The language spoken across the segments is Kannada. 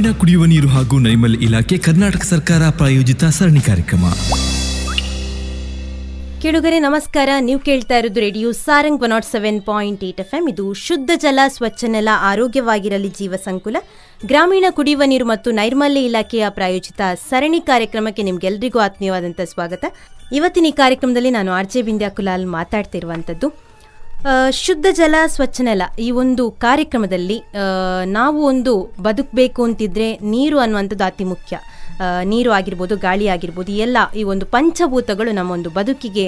ಗ್ರಾಮೀಣ ಕುಡಿಯುವ ನೀರು ಹಾಗೂ ನೈರ್ಮಲ್ಯ ಇಲಾಖೆ ಕರ್ನಾಟಕ ಸರ್ಕಾರ ಪ್ರಾಯೋಜಿತ ಸರಣಿ ಕಾರ್ಯಕ್ರಮ. ಕೇಳುಗರೆ ನಮಸ್ಕಾರ. ನೀವು ಕೇಳ್ತಾ ಇರೋದು ರೇಡಿಯೋ ಸಾರಂಗ್ 107.8 FM. ಇದು ಶುದ್ಧ ಜಲ, ಸ್ವಚ್ಛ ನೆಲ, ಆರೋಗ್ಯವಾಗಿರಲಿ ಜೀವ ಸಂಕುಲ, ಗ್ರಾಮೀಣ ಕುಡಿಯುವ ನೀರು ಮತ್ತು ನೈರ್ಮಲ್ಯ ಇಲಾಖೆಯ ಪ್ರಾಯೋಜಿತ ಸರಣಿ ಕಾರ್ಯಕ್ರಮಕ್ಕೆ ನಿಮ್ಗೆಲ್ರಿಗೂ ಆತ್ಮೀಯವಾದಂಥ ಸ್ವಾಗತ. ಇವತ್ತಿನ ಈ ಕಾರ್ಯಕ್ರಮದಲ್ಲಿ ನಾನು ಆರ್.ಜೆ. ಬಿಂದ್ಯಾ ಕುಲಾಲ್ ಮಾತಾಡ್ತಿರುವಂಥದ್ದು. ಶುದ್ಧ ಜಲ, ಸ್ವಚ್ಛ ನೆಲ ಈ ಒಂದು ಕಾರ್ಯಕ್ರಮದಲ್ಲಿ ನಾವು ಒಂದು ಬದುಕಬೇಕು ಅಂತಿದ್ರೆ ನೀರು ಅನ್ನುವಂಥದ್ದು ಅತಿ ಮುಖ್ಯ. ನೀರು ಆಗಿರ್ಬೋದು, ಗಾಳಿ ಆಗಿರ್ಬೋದು, ಎಲ್ಲ ಈ ಒಂದು ಪಂಚಭೂತಗಳು ನಮ್ಮ ಒಂದು ಬದುಕಿಗೆ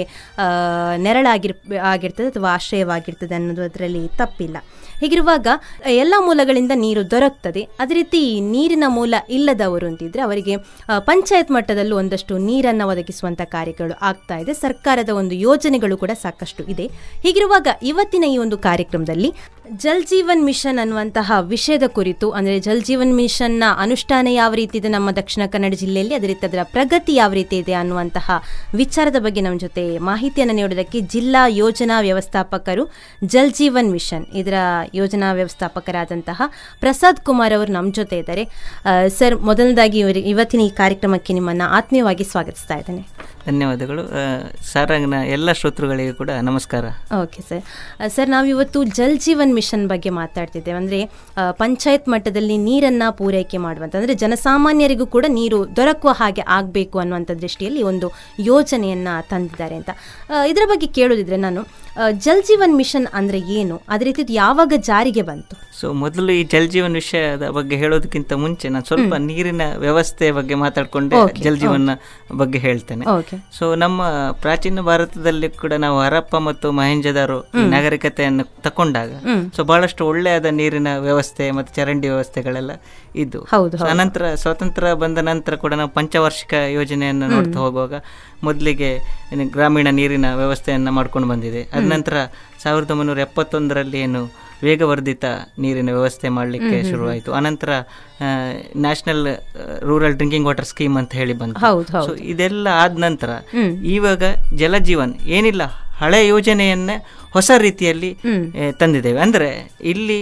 ಆಗಿರ್ತದೆ ಅಥವಾ ಆಶ್ರಯವಾಗಿರ್ತದೆ ಅನ್ನೋದು ಅದರಲ್ಲಿ ತಪ್ಪಿಲ್ಲ. ಹೀಗಿರುವಾಗ ಎಲ್ಲ ಮೂಲಗಳಿಂದ ನೀರು ದೊರಕ್ತದೆ. ಅದೇ ರೀತಿ ನೀರಿನ ಮೂಲ ಇಲ್ಲದವರು ಅಂತಿದ್ರೆ ಅವರಿಗೆ ಪಂಚಾಯತ್ ಮಟ್ಟದಲ್ಲೂ ಒಂದಷ್ಟು ನೀರನ್ನು ಒದಗಿಸುವಂಥ ಕಾರ್ಯಗಳು ಆಗ್ತಾ ಇದೆ. ಸರ್ಕಾರದ ಒಂದು ಯೋಜನೆಗಳು ಕೂಡ ಸಾಕಷ್ಟು ಇದೆ. ಹೀಗಿರುವಾಗ ಇವತ್ತಿನ ಈ ಒಂದು ಕಾರ್ಯಕ್ರಮದಲ್ಲಿ ಜಲ್ ಜೀವನ್ ಮಿಷನ್ ಅನ್ನುವಂತಹ ವಿಷಯದ ಕುರಿತು, ಅಂದರೆ ಜಲ್ ಜೀವನ್ ಮಿಷನ್ನ ಅನುಷ್ಠಾನ ಯಾವ ರೀತಿ ಇದೆ ನಮ್ಮ ದಕ್ಷಿಣ ಕನ್ನಡ ಜಿಲ್ಲೆಯಲ್ಲಿ, ಅದೇ ರೀತಿ ಅದರ ಪ್ರಗತಿ ಯಾವ ರೀತಿ ಇದೆ ಅನ್ನುವಂತಹ ವಿಚಾರದ ಬಗ್ಗೆ ನಮ್ಮ ಜೊತೆ ಮಾಹಿತಿಯನ್ನು ನೀಡೋದಕ್ಕೆ ಜಿಲ್ಲಾ ಯೋಜನಾ ವ್ಯವಸ್ಥಾಪಕರು, ಜಲ್ ಜೀವನ್ ಮಿಷನ್ ಇದರ ಯೋಜನಾ ವ್ಯವಸ್ಥಾಪಕರಾದಂತಹ ಪ್ರಸಾದ್ ಕುಮಾರ್ ಅವರು ನಮ್ಮ ಜೊತೆ ಇದ್ದಾರೆ. ಸರ್, ಮೊದಲನೇದಾಗಿ ಇವತ್ತಿನ ಈ ಕಾರ್ಯಕ್ರಮಕ್ಕೆ ನಿಮ್ಮನ್ನು ಆತ್ಮೀಯವಾಗಿ ಸ್ವಾಗತಿಸ್ತಾ ಇದ್ದೇನೆ. ಧನ್ಯವಾದಗಳು. ಸಾರಂಗ್ನ ಎಲ್ಲ ಶ್ರೋತೃಗಳಿಗೂ ಕೂಡ ನಮಸ್ಕಾರ. Okay sir. ಸರ್, ನಾವಿವತ್ತು ಜಲ್ ಜೀವನ್ ಮಿಷನ್ ಬಗ್ಗೆ ಮಾತಾಡ್ತಿದ್ದೇವೆ. ಅಂದರೆ ಪಂಚಾಯತ್ ಮಟ್ಟದಲ್ಲಿ ನೀರನ್ನು ಪೂರೈಕೆ ಮಾಡುವಂಥ, ಅಂದರೆ ಜನಸಾಮಾನ್ಯರಿಗೂ ಕೂಡ ನೀರು ದೊರಕುವ ಹಾಗೆ ಆಗಬೇಕು ಅನ್ನುವಂಥ ದೃಷ್ಟಿಯಲ್ಲಿ ಒಂದು ಯೋಜನೆಯನ್ನು ತಂದಿದ್ದಾರೆ ಅಂತ. ಇದರ ಬಗ್ಗೆ ಕೇಳೋದಿದ್ರೆ ನಾನು, ಜಲ್ ಜೀವನ್ ಮಿಷನ್ ಅಂದರೆ ಏನು, ಅದೇ ರೀತಿ ಯಾವಾಗ ಜಾರಿಗೆ ಬಂತು? ಸೊ ಮೊದಲು ಈ ಜಲ್ ಜೀವನ್ ವಿಷಯದ ಬಗ್ಗೆ ಹೇಳೋದಕ್ಕಿಂತ ಮುಂಚೆ ನಾನು ಸ್ವಲ್ಪ ನೀರಿನ ವ್ಯವಸ್ಥೆ ಬಗ್ಗೆ ಮಾತಾಡ್ಕೊಂಡೆ ಜಲ್ ಜೀವನ್ ಬಗ್ಗೆ ಹೇಳ್ತೇನೆ. ಸೊ ನಮ್ಮ ಪ್ರಾಚೀನ ಭಾರತದಲ್ಲಿ ಕೂಡ ನಾವು ಹರಪ್ಪ ಮತ್ತು ಮಹೇಂಜದಾರೋ ನಾಗರಿಕತೆಯನ್ನು ತಕೊಂಡಾಗ ಸೊ ಬಹಳಷ್ಟು ಒಳ್ಳೆಯಾದ ನೀರಿನ ವ್ಯವಸ್ಥೆ ಮತ್ತು ಚರಂಡಿ ವ್ಯವಸ್ಥೆಗಳೆಲ್ಲ ಇದ್ದು, ಅನಂತರ ಸ್ವಾತಂತ್ರ್ಯ ಬಂದ ನಂತರ ಕೂಡ ನಾವು ಪಂಚವಾರ್ಷಿಕ ಯೋಜನೆಯನ್ನು ನೋಡ್ತಾ ಹೋಗುವಾಗ ಮೊದಲಿಗೆ ಗ್ರಾಮೀಣ ನೀರಿನ ವ್ಯವಸ್ಥೆಯನ್ನು ಮಾಡ್ಕೊಂಡು ಬಂದಿದೆ. ಅದ ನಂತರ 1971ರಲ್ಲಿ ಏನು ವೇಗವರ್ಧಿತ ನೀರಿನ ವ್ಯವಸ್ಥೆ ಮಾಡಲಿಕ್ಕೆ ಶುರುವಾಯಿತು. ಅನಂತರ national rural drinking water scheme ಅಂತ ಹೇಳಿ ಬಂತು. ಸೊ ಇದೆಲ್ಲ ಆದ ನಂತರ ಇವಾಗ ಜಲಜೀವನ್ ಏನಿಲ್ಲ, ಹಳೆ ಯೋಜನೆಯನ್ನ ಹೊಸ ರೀತಿಯಲ್ಲಿ ತಂದಿದ್ದೇವೆ. ಅಂದ್ರೆ ಇಲ್ಲಿ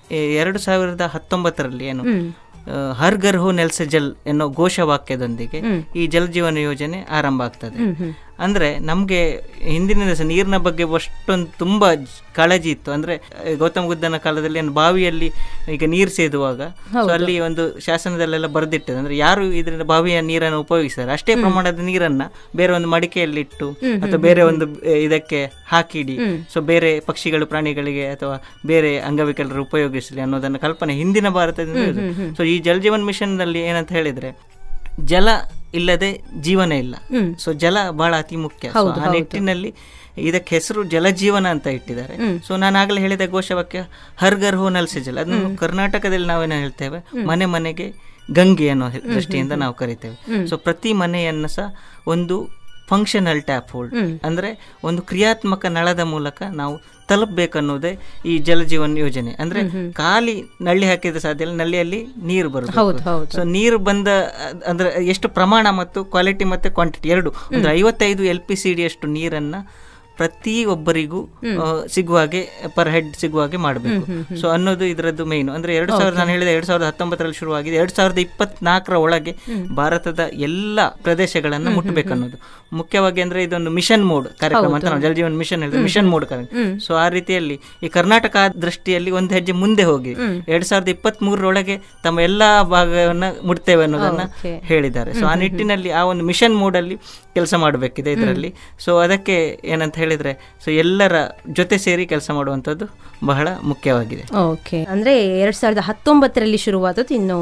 2019ರಲ್ಲಿ ಏನು ಹರ್ ಘರ್ ಹೋ ನಲ್ ಸೆ ಜಲ್ ಎನ್ನೋ ಘೋಷವಾಕ್ಯದೊಂದಿಗೆ ಈ ಜಲ್ ಜೀವನ ಯೋಜನೆ ಆರಂಭ ಆಗ್ತದೆ. ಅಂದ್ರೆ ನಮ್ಗೆ ಹಿಂದಿನ ದಿವಸ ನೀರಿನ ಬಗ್ಗೆ ಅಷ್ಟೊಂದು ತುಂಬಾ ಕಾಳಜಿ ಇತ್ತು. ಅಂದ್ರೆ ಗೌತಮ ಬುದ್ಧನ ಕಾಲದಲ್ಲಿ ಬಾವಿಯಲ್ಲಿ ಈಗ ನೀರು ಸೇದುವಾಗ ಅಲ್ಲಿ ಒಂದು ಶಾಸನದಲ್ಲೆಲ್ಲ ಬರೆದಿಟ್ಟದೆ, ಅಂದ್ರೆ ಯಾರು ಇದರಿಂದ ಬಾವಿಯ ನೀರನ್ನು ಉಪಯೋಗಿಸ್ತಾರೆ ಅಷ್ಟೇ ಪ್ರಮಾಣದ ನೀರನ್ನ ಬೇರೆ ಒಂದು ಮಡಿಕೆಯಲ್ಲಿಟ್ಟು ಅಥವಾ ಬೇರೆ ಒಂದು ಇದಕ್ಕೆ ಹಾಕಿಡಿ, ಸೊ ಬೇರೆ ಪಕ್ಷಿಗಳು, ಪ್ರಾಣಿಗಳಿಗೆ ಅಥವಾ ಬೇರೆ ಅಂಗವಿಕಲರು ಉಪಯೋಗಿಸಲಿ ಅನ್ನೋದನ್ನ ಕಲ್ಪನೆ ಹಿಂದಿನ ಭಾರತದಿಂದ. ಸೊ ಈ ಜಲ್ ಜೀವನ್ ಮಿಷನ್ ನಲ್ಲಿ ಏನಂತ ಹೇಳಿದ್ರೆ, ಜಲ ಇಲ್ಲದೆ ಜೀವನ ಇಲ್ಲ. ಸೊ ಜಲ ಬಹಳ ಅತಿ ಮುಖ್ಯ. ಆ ನಿಟ್ಟಿನಲ್ಲಿ ಇದಕ್ಕೆ ಹೆಸರು ಜಲಜೀವನ ಅಂತ ಇಟ್ಟಿದ್ದಾರೆ. ಸೊ ನಾನು ಆಗಲೇ ಹೇಳಿದ ಘೋಷವಾಕ್ಯ ಹರ್ ಘರ್ ಹೋ ನಲ್ ಸೆ ಜಲ್, ಅದನ್ನು ಕರ್ನಾಟಕದಲ್ಲಿ ನಾವೇನು ಹೇಳ್ತೇವೆ, ಮನೆ ಮನೆಗೆ ಗಂಗೆ ಅನ್ನೋ ದೃಷ್ಟಿಯಿಂದ ನಾವು ಕರಿತೇವೆ. ಸೊ ಪ್ರತಿ ಮನೆಯನ್ನು ಸಹ ಒಂದು ಫಂಕ್ಷನಲ್ ಟ್ಯಾಪ್ ಹೋಲ್ಡ್, ಅಂದ್ರೆ ಒಂದು ಕ್ರಿಯಾತ್ಮಕ ನಳದ ಮೂಲಕ ನಾವು ತಲುಪಬೇಕನ್ನೋದೇ ಈ ಜಲಜೀವನ್ ಯೋಜನೆ. ಅಂದ್ರೆ ಖಾಲಿ ನಳ್ಳಿ ಹಾಕಿದ್ರೆ ಸಾಧ್ಯ ಇಲ್ಲ, ನಳ್ಳಿಯಲ್ಲಿ ನೀರು ಬರುತ್ತೆ. ಸೊ ನೀರು ಬಂದ ಅಂದ್ರೆ ಎಷ್ಟು ಪ್ರಮಾಣ ಮತ್ತು ಕ್ವಾಲಿಟಿ ಮತ್ತೆ ಕ್ವಾಂಟಿಟಿ ಎರಡು, ಅಂದ್ರೆ 55 LPCD ಅಷ್ಟು ನೀರನ್ನ ಪ್ರತಿ ಒಬ್ಬರಿಗೂ ಸಿಗುವಾಗೆ ಪರ್ ಹೆಡ್ ಸಿಗುವಾಗೆ ಮಾಡಬೇಕು. ಸೊ ಅನ್ನೋದು ಇದರದ್ದು ಮೇನ್. ಅಂದ್ರೆ ನಾನು ಹೇಳಿದ 2019ರಲ್ಲಿ ಶುರುವಾಗಿದೆ, 2024ರ ಒಳಗೆ ಭಾರತದ ಎಲ್ಲ ಪ್ರದೇಶಗಳನ್ನ ಮುಟ್ಟಬೇಕನ್ನೋದು ಮುಖ್ಯವಾಗಿ. ಅಂದ್ರೆ ಇದೊಂದು ಮಿಷನ್ ಮೋಡ್ ಕಾರ್ಯಕ್ರಮ ಅಂತ ನಾವು ಜಲ್ ಜೀವನ್ ಮಿಷನ್ ಹೇಳಿದ್ರೆ, ಮಿಷನ್ ಮೋಡ್ ಕಾರ್ಯಕ್ರಮ. ಸೊ ಆ ರೀತಿಯಲ್ಲಿ ಈ ಕರ್ನಾಟಕ ದೃಷ್ಟಿಯಲ್ಲಿ ಒಂದು ಹೆಜ್ಜೆ ಮುಂದೆ ಹೋಗಿ 2023ರೊಳಗೆ ತಮ್ಮ ಎಲ್ಲಾ ಭಾಗವನ್ನ ಮುಟ್ತೇವೆ ಅನ್ನೋದನ್ನ ಹೇಳಿದ್ದಾರೆ. ಸೊ ಆ ನಿಟ್ಟಿನಲ್ಲಿ ಆ ಒಂದು ಮಿಷನ್ ಮೋಡ್ ಅಲ್ಲಿ ಕೆಲಸ ಮಾಡಬೇಕಿದೆ ಇದರಲ್ಲಿ. ಸೊ ಅದಕ್ಕೆ ಏನಂತ ಹೇಳಿದ್ರೆ, ಸೊ ಎಲ್ಲರ ಜೊತೆ ಸೇರಿ ಕೆಲಸ ಮಾಡುವಂಥದ್ದು ಬಹಳ ಮುಖ್ಯವಾಗಿದೆ. ಓಕೆ, ಅಂದ್ರೆ 2019ರಲ್ಲಿ ಶುರುವಾದದ್ದು, ಇನ್ನು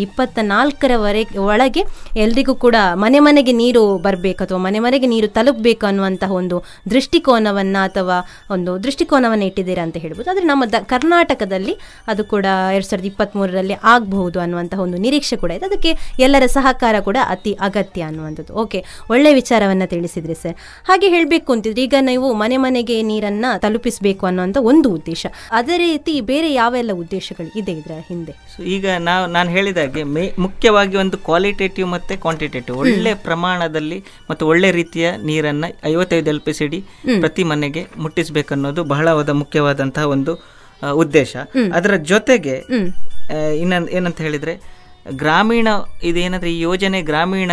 2024ರ ಒಳಗೆ ಎಲ್ರಿಗೂ ಕೂಡ ಮನೆ ಮನೆಗೆ ನೀರು ಬರಬೇಕು ಅಥವಾ ಮನೆ ಮನೆಗೆ ನೀರು ತಲುಪಬೇಕು ಅನ್ನುವಂತಹ ಒಂದು ದೃಷ್ಟಿಕೋನವನ್ನ ಅಥವಾ ಒಂದು ದೃಷ್ಟಿಕೋನವನ್ನ ಇಟ್ಟಿದ್ದೀರಾ ಅಂತ ಹೇಳ್ಬೋದು. ಆದ್ರೆ ನಮ್ಮ ಕರ್ನಾಟಕದಲ್ಲಿ ಅದು ಕೂಡ 2023ರಲ್ಲಿ ಆಗಬಹುದು ಅನ್ನುವಂತಹ ಒಂದು ನಿರೀಕ್ಷೆ ಕೂಡ ಇದೆ. ಅದಕ್ಕೆ ಎಲ್ಲರ ಸಹಕಾರ ಕೂಡ ಅತಿ ಅಗತ್ಯ ಅನ್ನುವಂಥದ್ದು. ಓಕೆ, ಒಳ್ಳೆ ವಿಚಾರವನ್ನ ತಿಳಿಸಿದ್ರಿ ಸರ್. ಹಾಗೆ ಹೇಳಬೇಕು ಅಂತಿದ್ರೆ, ಈಗ ನೀವು ಮನೆ ಮನೆಗೆ ನೀರನ್ನ ತಲುಪಿಸಬೇಕು ಅನ್ನುವಂಥ ಒಂದು ಉದ್ದೇಶ, ಅದೇ ರೀತಿ ಬೇರೆ ಯಾವೆಲ್ಲ ಉದ್ದೇಶಗಳು ಇದೆ ಇದರ ಹಿಂದೆ? ಈಗ ನಾನು ಹೇಳಿದಾಗೆ ಮುಖ್ಯವಾಗಿ ಒಂದು ಕ್ವಾಲಿಟೇಟಿವ್ ಮತ್ತೆ ಕ್ವಾಂಟಿಟೇಟಿವ್, ಒಳ್ಳೆ ಪ್ರಮಾಣದಲ್ಲಿ ಮತ್ತು ಒಳ್ಳೆ ರೀತಿಯ ನೀರನ್ನ 55 LPCD ಪ್ರತಿ ಮನೆಗೆ ಮುಟ್ಟಿಸಬೇಕನ್ನೋದು ಬಹಳವಾದ ಮುಖ್ಯವಾದಂತಹ ಒಂದು ಉದ್ದೇಶ. ಅದರ ಜೊತೆಗೆ ಏನಂತ ಹೇಳಿದ್ರೆ, ಗ್ರಾಮೀಣ ಇದೇನಂದ್ರೆ ಈ ಯೋಜನೆ ಗ್ರಾಮೀಣ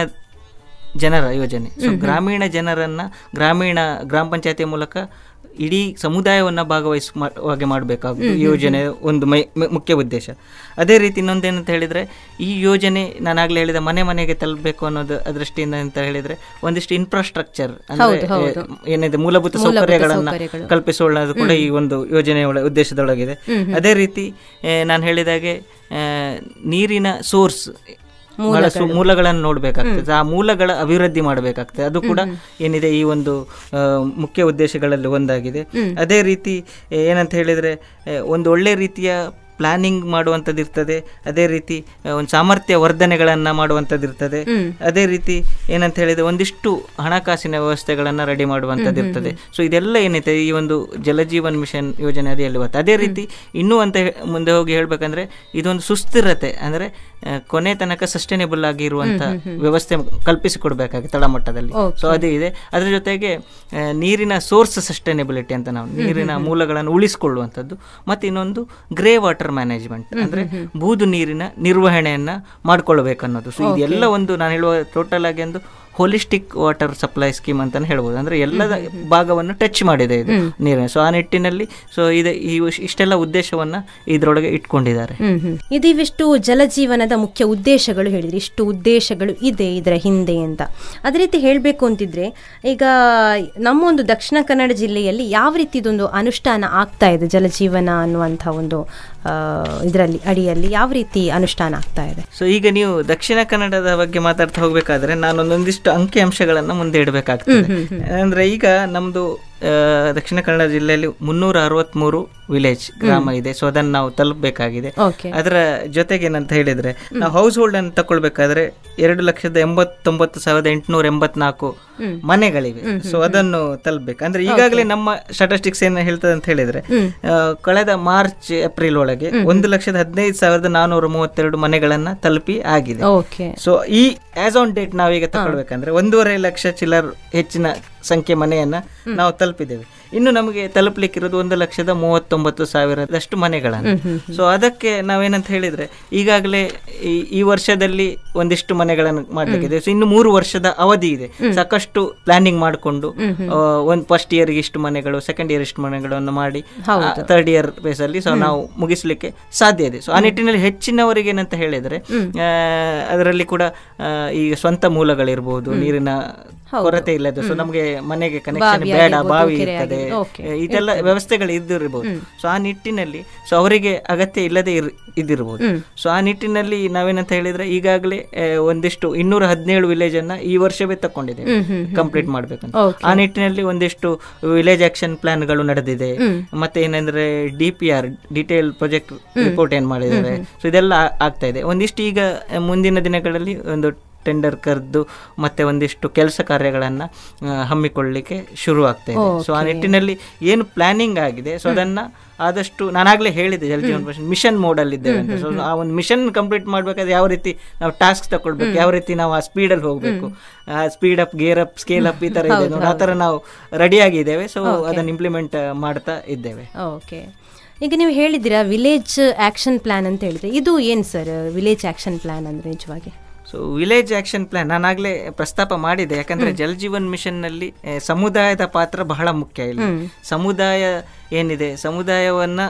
ಜನರ ಯೋಜನೆ. ಸೊ ಗ್ರಾಮೀಣ ಜನರನ್ನು ಗ್ರಾಮ ಪಂಚಾಯತಿ ಮೂಲಕ ಇಡೀ ಸಮುದಾಯವನ್ನು ಭಾಗವಹಿಸುವಾಗೆ ಮಾಡಬೇಕಾಗುವುದು ಈ ಯೋಜನೆ ಒಂದು ಮುಖ್ಯ ಉದ್ದೇಶ. ಅದೇ ರೀತಿ ಇನ್ನೊಂದೇನಂತ ಹೇಳಿದರೆ, ಈ ಯೋಜನೆ ನಾನಾಗಲೇ ಹೇಳಿದ ಮನೆಗೆ ತಲುಪಬೇಕು ಅನ್ನೋದು ದೃಷ್ಟಿಯಿಂದ ಅಂತ ಹೇಳಿದರೆ ಒಂದಿಷ್ಟು ಇನ್ಫ್ರಾಸ್ಟ್ರಕ್ಚರ್ ಅಂದರೆ ಏನಿದೆ ಮೂಲಭೂತ ಸೌಕರ್ಯಗಳನ್ನು ಕಲ್ಪಿಸಿಕೊಳ್ಳೋದು ಕೂಡ ಈ ಒಂದು ಯೋಜನೆಯ ಉದ್ದೇಶದೊಳಗಿದೆ. ಅದೇ ರೀತಿ ನಾನು ಹೇಳಿದಾಗೆ ನೀರಿನ ಸೋರ್ಸ್ ಮೂಲಗಳನ್ನು ನೋಡಬೇಕಾಗ್ತದೆ, ಆ ಮೂಲಗಳ ಅಭಿವೃದ್ಧಿ ಮಾಡಬೇಕಾಗ್ತದೆ. ಅದು ಕೂಡ ಏನಿದೆ ಈ ಒಂದು ಮುಖ್ಯ ಉದ್ದೇಶಗಳಲ್ಲಿ ಒಂದಾಗಿದೆ. ಅದೇ ರೀತಿ ಏನಂತ ಹೇಳಿದರೆ ಒಂದು ಒಳ್ಳೆ ರೀತಿಯ ಪ್ಲಾನಿಂಗ್ ಮಾಡುವಂಥದ್ದು ಇರ್ತದೆ. ಅದೇ ರೀತಿ ಒಂದು ಸಾಮರ್ಥ್ಯ ವರ್ಧನೆಗಳನ್ನು ಮಾಡುವಂಥದ್ದು ಇರ್ತದೆ. ಅದೇ ರೀತಿ ಏನಂತ ಹೇಳಿದರೆ ಒಂದಿಷ್ಟು ಹಣಕಾಸಿನ ವ್ಯವಸ್ಥೆಗಳನ್ನು ರೆಡಿ ಮಾಡುವಂಥದ್ದು ಇರ್ತದೆ. ಸೊ ಇದೆಲ್ಲ ಏನೈತೆ ಈ ಒಂದು ಜಲಜೀವನ್ ಮಿಷನ್ ಯೋಜನೆ ಅಡಿಯಲ್ಲಿ ಬರ್ತದೆ. ಅದೇ ರೀತಿ ಇನ್ನೂ ಅಂತ ಮುಂದೆ ಹೋಗಿ ಹೇಳಬೇಕಂದ್ರೆ ಇದೊಂದು ಸುಸ್ಥಿರತೆ ಅಂದರೆ ಕೊನೆ ತನಕ ಸಸ್ಟೈನೇಬಲ್ ಆಗಿರುವಂಥ ವ್ಯವಸ್ಥೆ ಕಲ್ಪಿಸಿಕೊಡ್ಬೇಕಾಗಿ ತಳಮಟ್ಟದಲ್ಲಿ. ಸೊ ಅದು ಇದೆ. ಅದರ ಜೊತೆಗೆ ನೀರಿನ ಸೋರ್ಸ್ ಸಸ್ಟೈನೇಬಿಲಿಟಿ ಅಂತ ನಾವು ನೀರಿನ ಮೂಲಗಳನ್ನು ಉಳಿಸಿಕೊಳ್ಳುವಂಥದ್ದು, ಮತ್ತು ಇನ್ನೊಂದು ಗ್ರೇ ವಾಟರ್ ಮ್ಯಾನೇಜ್ಮೆಂಟ್ ಅಂದರೆ ಬೂದು ನೀರಿನ ನಿರ್ವಹಣೆಯನ್ನು ಮಾಡಿಕೊಳ್ಳಬೇಕನ್ನೋದು. ಸೊ ಇದೆಲ್ಲ ಒಂದು ನಾನು ಹೇಳುವ ಟೋಟಲ್ ಆಗಿ ಒಂದು ಹೋಲಿಸ್ಟಿಕ್ ವಾಟರ್ ಸಪ್ಲೈ ಸ್ಕೀಮ್ ಅಂತಾನೆ ಹೇಳ್ಬೋದು. ಅಂದರೆ ಎಲ್ಲದ ಭಾಗವನ್ನು ಟಚ್ ಮಾಡಿದೆ ಇದು ನೀರಿನ. ಸೊ ಆ ನಿಟ್ಟಿನಲ್ಲಿ ಇಷ್ಟೆಲ್ಲ ಉದ್ದೇಶವನ್ನು ಇದರೊಳಗೆ ಇಟ್ಕೊಂಡಿದ್ದಾರೆ. ಇದಿಷ್ಟು ಜಲಜೀವನದ ಮುಖ್ಯ ಉದ್ದೇಶಗಳು ಹೇಳಿದ್ರಿ, ಇಷ್ಟು ಉದ್ದೇಶಗಳು ಇದೆ ಇದರ ಹಿಂದೆ ಅಂತ. ಅದೇ ರೀತಿ ಹೇಳಬೇಕು ಅಂತಿದ್ರೆ ಈಗ ನಮ್ಮೊಂದು ದಕ್ಷಿಣ ಕನ್ನಡ ಜಿಲ್ಲೆಯಲ್ಲಿ ಯಾವ ರೀತಿ ಇದೊಂದು ಅನುಷ್ಠಾನ ಆಗ್ತಾ ಇದೆ ಜಲಜೀವನ ಅನ್ನುವಂಥ ಒಂದು ಇದರಲ್ಲಿ ಅಡಿಯಲ್ಲಿ ಯಾವ ರೀತಿ ಅನುಷ್ಠಾನ ಆಗ್ತಾ ಇದೆ? ಸೊ ಈಗ ನೀವು ದಕ್ಷಿಣ ಕನ್ನಡದ ಬಗ್ಗೆ ಮಾತಾಡ್ತಾ ಹೋಗ್ಬೇಕಾದ್ರೆ ನಾನೊಂದೊಂದಿಷ್ಟು ಅಂಕಿಅಂಶಗಳನ್ನು ಮುಂದೆ ಇಡಬೇಕಾಗ್ತದೆ. ಅಂದ್ರೆ ಈಗ ನಮ್ದು ದಕ್ಷಿಣ ಕನ್ನಡ ಜಿಲ್ಲೆಯಲ್ಲಿ 363 ವಿಲೇಜ್ ಗ್ರಾಮ ಇದೆ. ಸೊ ಅದನ್ನು ನಾವು ತಲುಪಬೇಕಾಗಿದೆ. ಅದರ ಜೊತೆಗೆ ಏನಂತ ಹೇಳಿದ್ರೆ ನಾವು ಹೌಸ್ ಹೋಲ್ಡ್ ಅನ್ನು ತಗೊಳ್ಬೇಕಾದ್ರೆ 2,89,884 ಮನೆಗಳಿವೆ. ಸೊ ಅದನ್ನು ತಲುಪಬೇಕು. ಅಂದ್ರೆ ಈಗಾಗಲೇ ನಮ್ಮ ಸ್ಟಾಟಿಸ್ಟಿಕ್ಸ್ ಏನು ಹೇಳ್ತದೆ ಅಂತ ಹೇಳಿದ್ರೆ ಕಳೆದ ಮಾರ್ಚ್ ಏಪ್ರಿಲ್ ಒಳಗೆ 1,15,432 ಮನೆಗಳನ್ನ ತಲುಪಿ ಆಗಿದೆ. ಸೊ ಈ ಆಸ್ ಆನ್ ಡೇಟ್ ನಾವೀಗ ತಗೊಳ್ಬೇಕಂದ್ರೆ 1.5 ಲಕ್ಷ ಚಿಲ್ಲರ್ ಹೆಚ್ಚಿನ ಸಂಖ್ಯೆ ಮನೆಯನ್ನ ನಾವು ತಲುಪಿದ್ದೇವೆ. ಇನ್ನು ನಮಗೆ ತಲುಪಲಿಕ್ಕಿರೋದು 1,39,000 ಮನೆಗಳನ್ನು. ಸೊ ಅದಕ್ಕೆ ನಾವೇನಂತ ಹೇಳಿದ್ರೆ ಈಗಾಗಲೇ ಈ ವರ್ಷದಲ್ಲಿ ಒಂದಿಷ್ಟು ಮನೆಗಳನ್ನು ಮಾಡ್ಲಿಕ್ಕಿದೆ. ಸೊ ಇನ್ನು 3 ವರ್ಷದ ಅವಧಿ ಇದೆ. ಸಾಕಷ್ಟು ಪ್ಲಾನಿಂಗ್ ಮಾಡಿಕೊಂಡು ಒಂದು ಫಸ್ಟ್ ಇಯರ್ಗೆ ಇಷ್ಟು ಮನೆಗಳು, ಸೆಕೆಂಡ್ ಇಯರ್ ಇಷ್ಟು ಮನೆಗಳನ್ನು ಮಾಡಿ ಥರ್ಡ್ ಇಯರ್ ಬೇಸ್ ಅಲ್ಲಿ ಸೊ ನಾವು ಮುಗಿಸ್ಲಿಕ್ಕೆ ಸಾಧ್ಯ ಇದೆ. ಸೊ ಆ ನಿಟ್ಟಿನಲ್ಲಿ ಹೆಚ್ಚಿನವರಿಗೆ ಏನಂತ ಹೇಳಿದ್ರೆ ಅದರಲ್ಲಿ ಕೂಡ ಈ ಸ್ವಂತ ಮೂಲಗಳಿರ್ಬೋದು, ನೀರಿನ ಕೊರತೆ ಇಲ್ಲದೆ, ಸೊ ನಮಗೆ ಮನೆಗೆ ಕನೆಕ್ಷನ್ ಬೇಡ, ಬಾವಿ ಇರ್ತದೆ, ಇದೆಲ್ಲ ವ್ಯವಸ್ಥೆಗಳು ಇದ್ದಿರಬಹುದು. ಸೊ ಆ ನಿಟ್ಟಿನಲ್ಲಿ ಸೊ ಅವರಿಗೆ ಅಗತ್ಯ ಇಲ್ಲದೆ ಇದ್ದಿರಬಹುದು. ಸೊ ಆ ನಿಟ್ಟಿನಲ್ಲಿ ನಾವೇನಂತ ಹೇಳಿದ್ರೆ ಈಗಾಗಲೇ ಒಂದಿಷ್ಟು 217 ವಿಲೇಜ್ ಅನ್ನ ಈ ವರ್ಷವೇ ತಕೊಂಡಿದೆ ಕಂಪ್ಲೀಟ್ ಮಾಡ್ಬೇಕಂತ. ಆ ನಿಟ್ಟಿನಲ್ಲಿ ಒಂದಿಷ್ಟು ವಿಲೇಜ್ ಆಕ್ಷನ್ ಪ್ಲಾನ್ ಗಳು ನಡೆದಿದೆ. ಮತ್ತೆ ಏನಂದ್ರೆ DPR ಡಿಟೇಲ್ ಪ್ರಾಜೆಕ್ಟ್ ರಿಪೋರ್ಟ್ ಏನ್ ಮಾಡಿದ್ದಾರೆ. ಸೊ ಇದೆಲ್ಲ ಆಗ್ತಾ ಇದೆ. ಒಂದಿಷ್ಟು ಈಗ ಮುಂದಿನ ದಿನಗಳಲ್ಲಿ ಒಂದು ಟೆಂಡರ್ ಕರೆದು ಮತ್ತೆ ಒಂದಿಷ್ಟು ಕೆಲಸ ಕಾರ್ಯಗಳನ್ನು ಹಮ್ಮಿಕೊಳ್ಳಲಿಕ್ಕೆ ಶುರು ಆಗ್ತಾ ಇದೆ. ಸೊ ಆ ನಿಟ್ಟಿನಲ್ಲಿ ಏನು ಪ್ಲಾನಿಂಗ್ ಆಗಿದೆ ಸೊ ಅದನ್ನ ಆದಷ್ಟು ನಾನಾಗಲೇ ಹೇಳಿದೆ ಜಲಜೀವನ್ ಮಿಷನ್ ಮೋಡಲ್ಲಿ ಇದ್ದೇವೆ ಅಂತ. ಸೊ ಆ ಒಂದು ಮಿಷನ್ ಕಂಪ್ಲೀಟ್ ಮಾಡಬೇಕಾದ್ರೆ ಯಾವ ರೀತಿ ನಾವು ಟಾಸ್ಕ್ ತಗೊಳ್ಬೇಕು, ಯಾವ ರೀತಿ ನಾವು ಆ ಸ್ಪೀಡಲ್ಲಿ ಹೋಗಬೇಕು, speed up, gear up, scale up ಈ ಥರ ಇದೆ ನೋಡಿ, ಆ ಥರ ನಾವು ರೆಡಿಯಾಗಿದ್ದೇವೆ. ಸೊ ಅದನ್ನು ಇಂಪ್ಲಿಮೆಂಟ್ ಮಾಡ್ತಾ ಇದ್ದೇವೆ. ಓಕೆ, ಈಗ ನೀವು ಹೇಳಿದ್ದೀರಾ ವಿಲೇಜ್ ಆಕ್ಷನ್ ಪ್ಲಾನ್ ಅಂತ ಹೇಳಿದ್ರೆ, ಇದು ಏನು ಸರ್ ವಿಲೇಜ್ ಆಕ್ಷನ್ ಪ್ಲಾನ್ ಅಂದರೆ ನಿಜವಾಗಿ? ಸೊ ವಿಲೇಜ್ ಆಕ್ಷನ್ ಪ್ಲಾನ್ ನಾನಾಗಲೇ ಪ್ರಸ್ತಾಪ ಮಾಡಿದೆ. ಯಾಕಂದರೆ ಜಲಜೀವನ್ ಮಿಷನ್ನಲ್ಲಿ ಸಮುದಾಯದ ಪಾತ್ರ ಬಹಳ ಮುಖ್ಯ. ಇಲ್ಲಿ ಸಮುದಾಯ ಏನಿದೆ, ಸಮುದಾಯವನ್ನು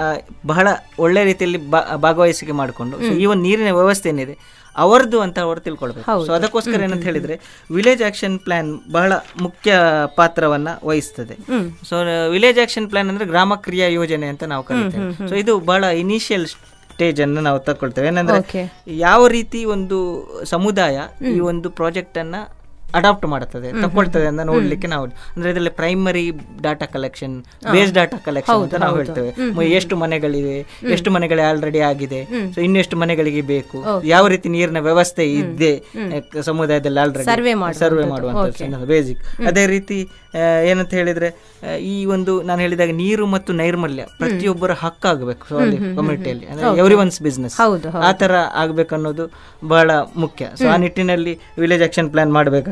ಬಹಳ ಒಳ್ಳೆ ರೀತಿಯಲ್ಲಿ ಭಾಗವಹಿಸಿಕೆ ಮಾಡಿಕೊಂಡು ಸೊ ಈ ಒಂದು ನೀರಿನ ವ್ಯವಸ್ಥೆ ಏನಿದೆ ಅವರದ್ದು ಅಂತ ಅವರು ತಿಳ್ಕೊಳ್ಬೇಕು. ಸೊ ಅದಕ್ಕೋಸ್ಕರ ಏನಂತ ಹೇಳಿದ್ರೆ ವಿಲೇಜ್ ಆಕ್ಷನ್ ಪ್ಲಾನ್ ಬಹಳ ಮುಖ್ಯ ಪಾತ್ರವನ್ನ ವಹಿಸ್ತದೆ. ಸೊ ವಿಲೇಜ್ ಆಕ್ಷನ್ ಪ್ಲಾನ್ ಅಂದ್ರೆ ಗ್ರಾಮ ಕ್ರಿಯಾ ಯೋಜನೆ ಅಂತ ನಾವು ಕರೀತೇವೆ. ಸೊ ಇದು ಬಹಳ ಇನಿಷಿಯಲ್ ಸ್ಟೇಜ್ ಅನ್ನು ನಾವು ತಗೊಳ್ತೇವೆ. ಏನಂದ್ರೆ ಯಾವ ರೀತಿ ಒಂದು ಸಮುದಾಯ ಈ ಒಂದು ಪ್ರಾಜೆಕ್ಟ್ ಅನ್ನ ಅಡಾಪ್ಟ್ ಮಾಡ್ತದೆ, ತಗೊಳ್ತದೆ ಅಂತ ನೋಡ್ಲಿಕ್ಕೆ ನಾವು ಅಂದ್ರೆ ಇದರಲ್ಲಿ primary data collection, base data collection ಅಂತ ನಾವು ಹೇಳ್ತೇವೆ. ಎಷ್ಟು ಮನೆಗಳಿವೆ, ಎಷ್ಟು ಮನೆಗಳು ಆಲ್ರೆಡಿ ಆಗಿದೆ, ಸೊ ಇನ್ನೆಷ್ಟು ಮನೆಗಳಿಗೆ ಬೇಕು, ಯಾವ ರೀತಿ ನೀರಿನ ವ್ಯವಸ್ಥೆ ಇದೆ ಸಮುದಾಯದಲ್ಲಿ ಆಲ್ರೆಡಿ ಸರ್ವೆ ಮಾಡುವಂತ ಬೇಸಿಕ್. ಅದೇ ರೀತಿ ಏನಂತ ಹೇಳಿದ್ರೆ ಈ ಒಂದು ನಾನು ಹೇಳಿದಾಗ ನೀರು ಮತ್ತು ನೈರ್ಮಲ್ಯ ಪ್ರತಿಯೊಬ್ಬರ ಹಕ್ಕಾಗಬೇಕು ಕಮ್ಯುನಿಟಿಯಲ್ಲಿ, ಅಂದ್ರೆ ಎವ್ರಿ ಒನ್ಸ್ ಬಿಸ್ನೆಸ್ ಆ ತರ ಆಗ್ಬೇಕು ಅನ್ನೋದು ಬಹಳ ಮುಖ್ಯ. ಸೊ ಆ ನಿಟ್ಟಿನಲ್ಲಿ ವಿಲೇಜ್ ಆಕ್ಷನ್ ಪ್ಲಾನ್ ಮಾಡಬೇಕಾಗ್ತದೆ.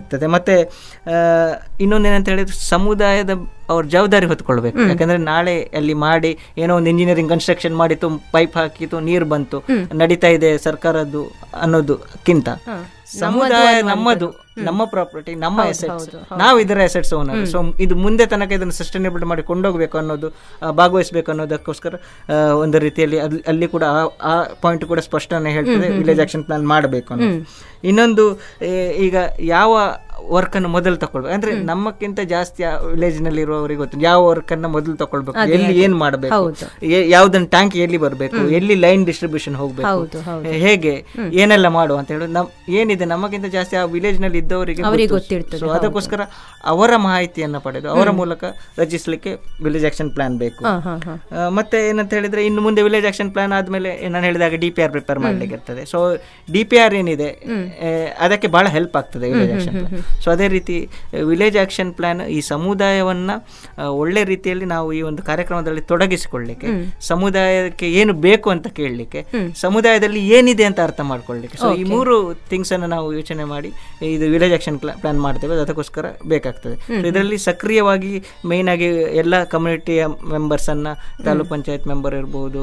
ಇರ್ತದೆ. ಮತ್ತೆ ಇನ್ನೊಂದೇನಂತ ಹೇಳಿದ್ರೆ ಸಮುದಾಯದ ಅವ್ರ ಜವಾಬ್ದಾರಿ ಹೊತ್ಕೊಳ್ಬೇಕು. ಯಾಕಂದ್ರೆ ನಾಳೆ ಅಲ್ಲಿ ಮಾಡಿ ಏನೋ ಒಂದು ಇಂಜಿನಿಯರಿಂಗ್ ಕನ್ಸ್ಟ್ರಕ್ಷನ್ ಮಾಡಿತು, ಪೈಪ್ ಹಾಕಿತು, ನೀರು ಬಂತು, ನಡೀತಾ ಇದೆ ಸರ್ಕಾರದ್ದು ಅನ್ನೋದಕ್ಕಿಂತ ಸಮುದಾಯ ನಮ್ಮದು, ನಮ್ಮ ಪ್ರಾಪರ್ಟಿ, ನಮ್ಮ ಅಸೆಟ್ಸ್, ನಾವು ಇದರ ಅಸೆಟ್ಸ್ ಓನರ್. ಸೊ ಇದು ಮುಂದೆ ತನಕ ಇದನ್ನು ಸಸ್ಟೈನೇಬಲ್ ಮಾಡಿ ಕೊಂಡೋಗ್ಬೇಕು ಅನ್ನೋದು, ಭಾಗವಹಿಸಬೇಕು ಅನ್ನೋದಕ್ಕೋಸ್ಕರ ಒಂದು ರೀತಿಯಲ್ಲಿ ಅಲ್ಲಿ ಕೂಡ ಆ ಪಾಯಿಂಟ್ ಕೂಡ ಸ್ಪಷ್ಟನೆ ಹೇಳ್ತದೆ, ವಿಲೇಜ್ ಆಕ್ಷನ್ ಪ್ಲಾನ್ ಮಾಡಬೇಕು ಅನ್ನೋದು. ಇನ್ನೊಂದು, ಈಗ ಯಾವ ವರ್ಕನ್ನು ಮೊದಲು ತಗೊಳ್ಬೇಕು ಅಂದ್ರೆ ನಮ್ಮಕ್ಕಿಂತ ಜಾಸ್ತಿ ವಿಲೇಜ್ ನಲ್ಲಿ ಇರುವವರಿಗೆ ಗೊತ್ತು ಯಾವ ವರ್ಕನ್ನು ಮೊದಲು ತಗೊಳ್ಬೇಕು, ಎಲ್ಲಿ ಏನ್ ಮಾಡಬೇಕು, ಯಾವ್ದನ್ನ ಟ್ಯಾಂಕ್ ಎಲ್ಲಿ ಬರಬೇಕು, ಎಲ್ಲಿ ಲೈನ್ ಡಿಸ್ಟ್ರಿಬ್ಯೂಷನ್ ಹೋಗ್ಬೇಕು, ಹೇಗೆ ಏನೆಲ್ಲ ಮಾಡುವ ಅಂತ ಹೇಳಿ ಏನಿದೆ ನಮಗಿಂತ ಜಾಸ್ತಿ ಆ ವಿಲೇಜ್ ನಲ್ಲಿ ಇದ್ದವರಿಗೆ ಗೊತ್ತಿರ್ತದೆ. ಸೊ ಅದಕ್ಕೋಸ್ಕರ ಅವರ ಮಾಹಿತಿಯನ್ನ ಪಡೆದು ಅವರ ಮೂಲಕ ರಚಿಸಲಿಕ್ಕೆ ವಿಲೇಜ್ ಆಕ್ಷನ್ ಪ್ಲಾನ್ ಬೇಕು. ಮತ್ತೆ ಏನಂತ ಹೇಳಿದ್ರೆ ಇನ್ನು ಮುಂದೆ ವಿಲೇಜ್ ಆಕ್ಷನ್ ಪ್ಲಾನ್ ಆದ್ಮೇಲೆ ನಾನು ಹೇಳಿದಾಗ DPR ಪ್ರಿಪೇರ್ ಮಾಡ್ಲಿಕ್ಕೆ ಇರ್ತದೆ. ಸೊ DPR ಏನಿದೆ ಅದಕ್ಕೆ ಬಹಳ ಹೆಲ್ಪ್ ಆಗ್ತದೆ ವಿಲೇಜ್ ಆಕ್ಷನ್ ಪ್ಲಾನ್. ಸೊ ಅದೇ ರೀತಿ ವಿಲೇಜ್ ಆಕ್ಷನ್ ಪ್ಲಾನ್ ಈ ಸಮುದಾಯವನ್ನ ಒಳ್ಳೆ ರೀತಿಯಲ್ಲಿ ನಾವು ಈ ಒಂದು ಕಾರ್ಯಕ್ರಮದಲ್ಲಿ ತೊಡಗಿಸಿಕೊಳ್ಳಿಕ್ಕೆ, ಸಮುದಾಯಕ್ಕೆ ಏನು ಬೇಕು ಅಂತ ಕೇಳಲಿಕ್ಕೆ, ಸಮುದಾಯದಲ್ಲಿ ಏನಿದೆ ಅಂತ ಅರ್ಥ ಮಾಡ್ಕೊಳ್ಳಿಕ್ಕೆ. ಸೊ ಈ 3 ಥಿಂಗ್ಸ್ ಅನ್ನು ನಾವು ಯೋಚನೆ ಮಾಡಿ ಇದು ವಿಲೇಜ್ ಆಕ್ಷನ್ ಪ್ಲಾನ್ ಮಾಡ್ತೇವೆ. ಅದಕ್ಕೋಸ್ಕರ ಬೇಕಾಗ್ತದೆ. ಸೊ ಇದರಲ್ಲಿ ಸಕ್ರಿಯವಾಗಿ ಮೇನ್ ಆಗಿ ಎಲ್ಲ ಕಮ್ಯುನಿಟಿಯ ಮೆಂಬರ್ಸ್ ಅನ್ನ, ತಾಲೂಕ್ ಪಂಚಾಯತ್ ಮೆಂಬರ್ ಇರ್ಬೋದು,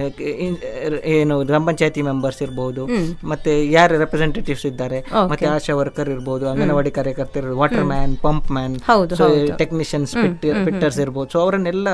ಏನು ಗ್ರಾಮ ಪಂಚಾಯತಿ ಮೆಂಬರ್ಸ್ ಇರ್ಬೋದು, ಮತ್ತೆ ಯಾರು ರೆಪ್ರೆಸೆಂಟೇಟಿವ್ಸ್ ಇದ್ದಾರೆ, ಮತ್ತೆ ಆಶಾ ವರ್ಕರ್ ಇರ್ಬೋದು, ಅಂಗನವಾಡಿ ಕಾರ್ಯಕರ್ತರು, water man, pump man, technicians, fitters ಇರ್ಬೋದು. ಸೊ ಅವರನ್ನೆಲ್ಲ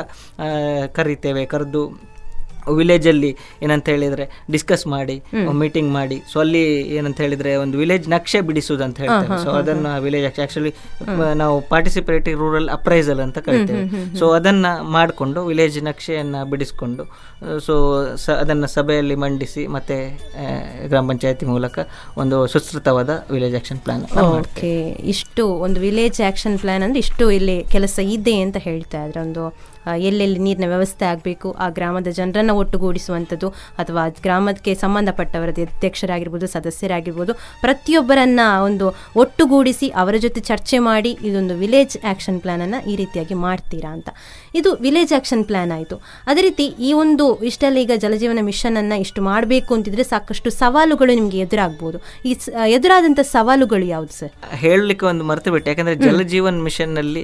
ಕರೆದು ವಿಲೇಜಲ್ಲಿ ಏನಂತ ಹೇಳಿದ್ರೆ ಡಿಸ್ಕಸ್ ಮಾಡಿ, ಮೀಟಿಂಗ್ ಮಾಡಿ, ಸೊ ಅಲ್ಲಿ ಏನಂತ ಹೇಳಿದ್ರೆ ಒಂದು ವಿಲೇಜ್ ನಕ್ಷೆ ಬಿಡಿಸುವುದು ಅಂತ ಹೇಳ್ತೇವೆ. ಸೊ ಅದನ್ನ ವಿಲೇಜ್ ಆಕ್ಚುಲಿ ನಾವು ಪಾರ್ಟಿಸಿಪೇಟರಿ ರೂರಲ್ ಅಪ್ರೈಸಲ್ ಅಂತ ಕರಿತೇವೆ. ಸೊ ಅದನ್ನ ಮಾಡಿಕೊಂಡು ವಿಲೇಜ್ ನಕ್ಷೆಯನ್ನ ಬಿಡಿಸ್ಕೊಂಡು ಸೊ ಅದನ್ನ ಸಭೆಯಲ್ಲಿ ಮಂಡಿಸಿ ಮತ್ತೆ ಗ್ರಾಮ ಪಂಚಾಯತಿ ಮೂಲಕ ಒಂದು ಸುಸೃತವಾದ ವಿಲೇಜ್ ಆಕ್ಷನ್ ಪ್ಲಾನ್. ಇಷ್ಟು ಒಂದು ವಿಲೇಜ್ ಆಕ್ಷನ್ ಪ್ಲಾನ್ ಅಂದ್ರೆ ಇಷ್ಟು ಇಲ್ಲಿ ಕೆಲಸ ಇದೆ ಅಂತ ಹೇಳ್ತಾ ಇದ್ರೆ, ಒಂದು ಎಲ್ಲೆಲ್ಲಿ ನೀರಿನ ವ್ಯವಸ್ಥೆ ಆಗಬೇಕು, ಆ ಗ್ರಾಮದ ಜನರನ್ನು ಒಟ್ಟುಗೂಡಿಸುವಂಥದ್ದು, ಅಥವಾ ಗ್ರಾಮಕ್ಕೆ ಸಂಬಂಧಪಟ್ಟವರದ್ದು ಅಧ್ಯಕ್ಷರಾಗಿರ್ಬೋದು, ಸದಸ್ಯರಾಗಿರ್ಬೋದು, ಪ್ರತಿಯೊಬ್ಬರನ್ನ ಒಂದು ಒಟ್ಟುಗೂಡಿಸಿ ಅವರ ಜೊತೆ ಚರ್ಚೆ ಮಾಡಿ ಇದೊಂದು ವಿಲೇಜ್ ಆಕ್ಷನ್ ಪ್ಲಾನನ್ನು ಈ ರೀತಿಯಾಗಿ ಮಾಡ್ತೀರಾ ಅಂತ. ಇದು ವಿಲೇಜ್ ಆಕ್ಷನ್ ಪ್ಲಾನ್ ಆಯಿತು. ಅದೇ ರೀತಿ ಈ ಒಂದು ಇಷ್ಟೆಲ್ಲ ಈಗ ಜಲಜೀವನ ಮಿಷನನ್ನು ಇಷ್ಟು ಮಾಡಬೇಕು ಅಂತಿದ್ರೆ ಸಾಕಷ್ಟು ಸವಾಲುಗಳು ನಿಮಗೆ ಎದುರಾಗ್ಬೋದು. ಈ ಎದುರಾದಂಥ ಸವಾಲುಗಳು ಯಾವುದು ಸರ್? ಹೇಳಲಿಕ್ಕೆ ಒಂದು ಮರೆತು ಬಿಟ್ಟೆ. ಯಾಕಂದರೆ ಜಲಜೀವನ್ ಮಿಷನ್ನಲ್ಲಿ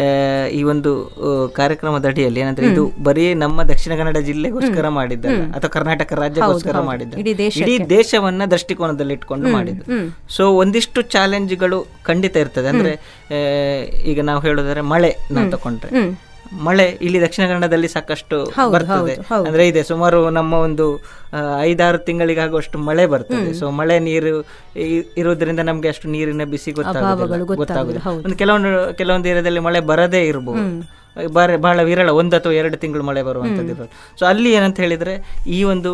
ಈ ಒಂದು ಕಾರ್ಯಕ್ರಮದ ಅಡಿಯಲ್ಲಿ ಏನಂದ್ರೆ ಇದು ಬರೀ ನಮ್ಮ ದಕ್ಷಿಣ ಕನ್ನಡ ಜಿಲ್ಲೆಗೋಸ್ಕರ ಮಾಡಿದ್ದಲ್ಲ, ಅಥವಾ ಕರ್ನಾಟಕ ರಾಜ್ಯಕ್ಕೋಸ್ಕರ ಮಾಡಿದ್ದ, ಇಡೀ ದೇಶವನ್ನ ದೃಷ್ಟಿಕೋನದಲ್ಲಿ ಇಟ್ಕೊಂಡು ಮಾಡಿದ್ದು. ಸೊ ಒಂದಿಷ್ಟು ಚಾಲೆಂಜ್ಗಳು ಖಂಡಿತ ಇರ್ತದೆ. ಅಂದ್ರೆ ಈಗ ನಾವು ಹೇಳೋದಾದ್ರೆ ಮಳೆ ನಾವು ತಕೊಂಡ್ರೆ, ಮಳೆ ಇಲ್ಲಿ ದಕ್ಷಿಣ ಕನ್ನಡದಲ್ಲಿ ಸಾಕಷ್ಟು ಬರ್ತದೆ. ಅಂದ್ರೆ ಇದೆ ಸುಮಾರು ನಮ್ಮ ಒಂದು 5-6 ತಿಂಗಳಿಗಾಗುವಷ್ಟು ಮಳೆ ಬರ್ತದೆ. ಸೊ ಮಳೆ ನೀರು ಇರೋದ್ರಿಂದ ನಮ್ಗೆ ಅಷ್ಟು ನೀರಿನ ಬಿಸಿ ಗೊತ್ತಾಗುದಿಲ್ಲ. ಒಂದು ಕೆಲವೊಂದು ಏರಿಯಾದಲ್ಲಿ ಮಳೆ ಬರದೇ ಇರಬಹುದು, ಬಹಳ ವಿರಳ 1 ಅಥವಾ 2 ತಿಂಗಳು ಮಳೆ ಬರುವಂತದ್ದು ಇರೋದು. ಸೊ ಅಲ್ಲಿ ಏನಂತ ಹೇಳಿದ್ರೆ ಈ ಒಂದು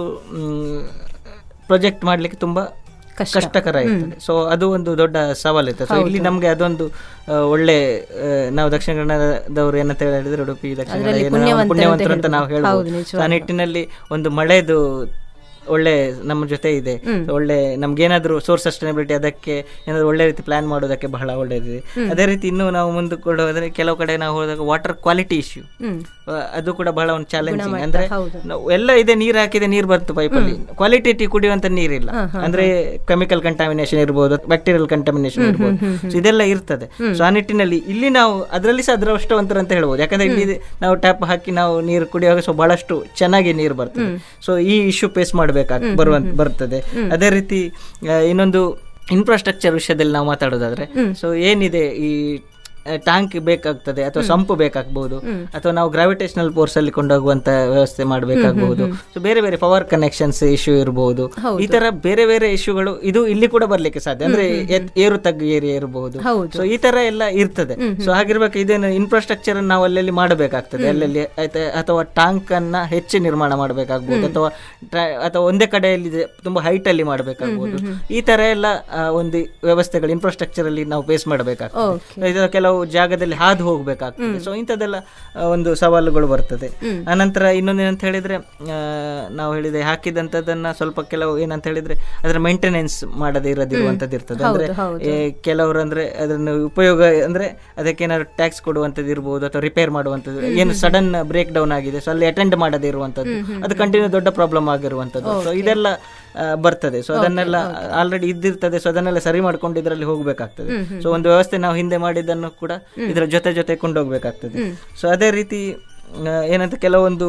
ಪ್ರಾಜೆಕ್ಟ್ ಮಾಡ್ಲಿಕ್ಕೆ ತುಂಬಾ ಕಷ್ಟಕರ ಇರ್ತದೆ. ಸೊ ಅದು ಒಂದು ದೊಡ್ಡ ಸವಾಲು ಇರ್ತದೆ. ಸೊ ಇಲ್ಲಿ ನಮ್ಗೆ ಅದೊಂದು ಒಳ್ಳೆ, ನಾವು ದಕ್ಷಿಣ ಕನ್ನಡದವರು ಏನಂತ ಹೇಳಿದ್ರೆ ಉಡುಪಿ ದಕ್ಷಿಣ ಕನ್ನಡ ಪುಣ್ಯವಂತರು ಅಂತ ನಾವು ಹೇಳ್ಬೋದು. ಆ ನಿಟ್ಟಿನಲ್ಲಿ ಒಂದು ಮಳೆದು ಒಳ್ಳೆ ನಮ್ಮ ಜೊತೆ ಇದೆ. ಒಳ್ಳೆ ನಮ್ಗೇನಾದ್ರೂ ಸೋರ್ಸ್ ಸಸ್ಟೈನಬಿಲಿಟಿ ಅದಕ್ಕೆ ಏನಾದ್ರು ಒಳ್ಳೆ ರೀತಿ ಪ್ಲಾನ್ ಮಾಡೋದಕ್ಕೆ ಬಹಳ ಒಳ್ಳೇದಿದೆ. ಅದೇ ರೀತಿ ಇನ್ನು ನಾವು ಮುಂದಕ್ಕೆ ಹೋದ್ರೆ ಕೆಲವು ಕಡೆ ನಾವು ಹೋದಾಗ ವಾಟರ್ ಕ್ವಾಲಿಟಿ ಇಶ್ಯೂ, ಅದು ಕೂಡ ಬಹಳ ಒಂದು ಚಾಲೆಂಜಿಂಗ್. ಅಂದ್ರೆ ಎಲ್ಲ ಇದೆ, ನೀರು ಹಾಕಿದೆ, ನೀರು ಬಂತು ಪೈಪಲ್ಲಿ, ಕ್ವಾಲಿಟಿ ಕುಡಿಯುವಂತ ನೀರಿಲ್ಲ. ಅಂದ್ರೆ ಕೆಮಿಕಲ್ ಕಂಟಾಮಿನೇಷನ್ ಇರ್ಬೋದು, ಬ್ಯಾಕ್ಟೀರಿಯಲ್ ಕಂಟಾಮಿನೇಷನ್ ಇರ್ಬೋದು, ಸೊ ಇದೆಲ್ಲ ಇರ್ತದೆ. ಸೊ ಆ ನಿಟ್ಟಿನಲ್ಲಿ ಇಲ್ಲಿ ನಾವು ಅದರಲ್ಲಿ ಸಹ ಅದೃಷ್ಟವಂತರು ಅಂತ ಹೇಳ್ಬೋದು. ಯಾಕಂದ್ರೆ ಇಲ್ಲಿ ನಾವು ಟ್ಯಾಪ್ ಹಾಕಿ ನಾವು ನೀರು ಕುಡಿಯುವಾಗ ಸೊ ಬಹಳಷ್ಟು ಚೆನ್ನಾಗಿ ನೀರು ಬರ್ತದೆ. ಸೊ ಈ ಇಶ್ಯೂ ಫೇಸ್ ಬರ್ತದೆ. ಅದೇ ರೀತಿ ಇನ್ನೊಂದು ಇನ್ಫ್ರಾಸ್ಟ್ರಕ್ಚರ್ ವಿಷಯದಲ್ಲಿ ನಾವು ಮಾತಾಡೋದಾದ್ರೆ, ಸೊ ಏನಿದೆ ಈ ಟ್ಯಾಂಕ್ ಬೇಕಾಗ್ತದೆ, ಅಥವಾ ಸಂಪು ಬೇಕಾಗಬಹುದು, ಅಥವಾ ನಾವು ಗ್ರಾವಿಟೇಷನಲ್ ಫೋರ್ಸ್ ಅಲ್ಲಿ ಕೊಂಡೋಗುವಂತ ವ್ಯವಸ್ಥೆ ಮಾಡಬೇಕಾಗಬಹುದು. ಸೊ ಬೇರೆ ಬೇರೆ ಪವರ್ ಕನೆಕ್ಷನ್ಸ್ ಇಶ್ಯೂ ಇರಬಹುದು. ಈ ತರ ಬೇರೆ ಬೇರೆ ಇಶ್ಯೂಗಳು ಇದು ಇಲ್ಲಿ ಕೂಡ ಬರ್ಲಿಕ್ಕೆ ಸಾಧ್ಯ. ಅಂದ್ರೆ ಏರು ತಗ್ಗು ಏರಿಯಾ ಇರಬಹುದು. ಸೊ ಈ ತರ ಎಲ್ಲ ಇರ್ತದೆ. ಸೊ ಹಾಗಿರ್ಬೇಕು ಇದೇನು ಇನ್ಫ್ರಾಸ್ಟ್ರಕ್ಚರ್ ನಾವು ಅಲ್ಲಲ್ಲಿ ಮಾಡಬೇಕಾಗ್ತದೆ, ಅಲ್ಲಲ್ಲಿ ಅಥವಾ ಟ್ಯಾಂಕ್ ಅನ್ನ ಹೆಚ್ಚು ನಿರ್ಮಾಣ ಮಾಡಬೇಕಾಗಬಹುದು, ಅಥವಾ ಒಂದೇ ಕಡೆಯಲ್ಲಿ ತುಂಬಾ ಹೈಟ್ ಅಲ್ಲಿ ಮಾಡಬೇಕಾಗಬಹುದು. ಈ ತರ ಎಲ್ಲ ಒಂದು ವ್ಯವಸ್ಥೆಗಳು ಇನ್ಫ್ರಾಸ್ಟ್ರಕ್ಚರ್ ಅಲ್ಲಿ ನಾವು ಫೇಸ್ ಮಾಡಬೇಕಾಗ್ತದೆ. ಕೆಲವು ಕೆಲವು ಜಾಗದಲ್ಲಿ ಹಾದು ಹೋಗ್ಬೇಕಾಗ್ತದೆ. ಸೊ ಇಂಥದ್ದೆಲ್ಲ ಒಂದು ಸವಾಲುಗಳು ಬರ್ತದೆ. ಆನಂತರ ಇನ್ನೊಂದೇನಂತ ಹೇಳಿದ್ರೆ ನಾವು ಹೇಳಿದೆ ಹಾಕಿದಂಥದ್ದನ್ನ ಸ್ವಲ್ಪ ಕೆಲವು ಏನಂತ ಹೇಳಿದ್ರೆ ಅದರ ಮೇಂಟೆನೆನ್ಸ್ ಮಾಡದೇ ಇರೋದಿರುವಂಥದ್ದು ಇರ್ತದೆ. ಅಂದ್ರೆ ಕೆಲವರು ಅಂದ್ರೆ ಅದನ್ನು ಉಪಯೋಗ ಅಂದ್ರೆ ಅದಕ್ಕೆ ಏನಾದ್ರು ಟ್ಯಾಕ್ಸ್ ಕೊಡುವಂಥದ್ದು ಇರ್ಬೋದು ಅಥವಾ ರಿಪೇರ್ ಮಾಡುವಂಥದ್ದು, ಏನು ಸಡನ್ ಬ್ರೇಕ್ ಡೌನ್ ಆಗಿದೆ ಸೊ ಅಲ್ಲಿ ಅಟೆಂಡ್ ಮಾಡದೇ ಇರುವಂಥದ್ದು, ಅದು ಕಂಟಿನ್ಯೂ ದೊಡ್ಡ ಪ್ರಾಬ್ಲಮ್ ಆಗಿರುವಂಥದ್ದು. ಸೊ ಇದೆಲ್ಲ ಬರ್ತದೆ. ಸೊ ಅದನ್ನೆಲ್ಲ ಆಲ್ರೆಡಿ ಇದ್ದಿರ್ತದೆ. ಸೊ ಅದನ್ನೆಲ್ಲ ಸರಿ ಮಾಡ್ಕೊಂಡು ಇದರಲ್ಲಿ ಹೋಗ್ಬೇಕಾಗ್ತದೆ. ಸೊ ಒಂದು ವ್ಯವಸ್ಥೆ ನಾವು ಹಿಂದೆ ಮಾಡಿದ್ದನ್ನು ಕೂಡ ಇದರ ಜೊತೆ ಕೊಂಡೋಗ್ಬೇಕಾಗ್ತದೆ. ಸೊ ಅದೇ ರೀತಿ ಏನಂತ ಕೆಲವೊಂದು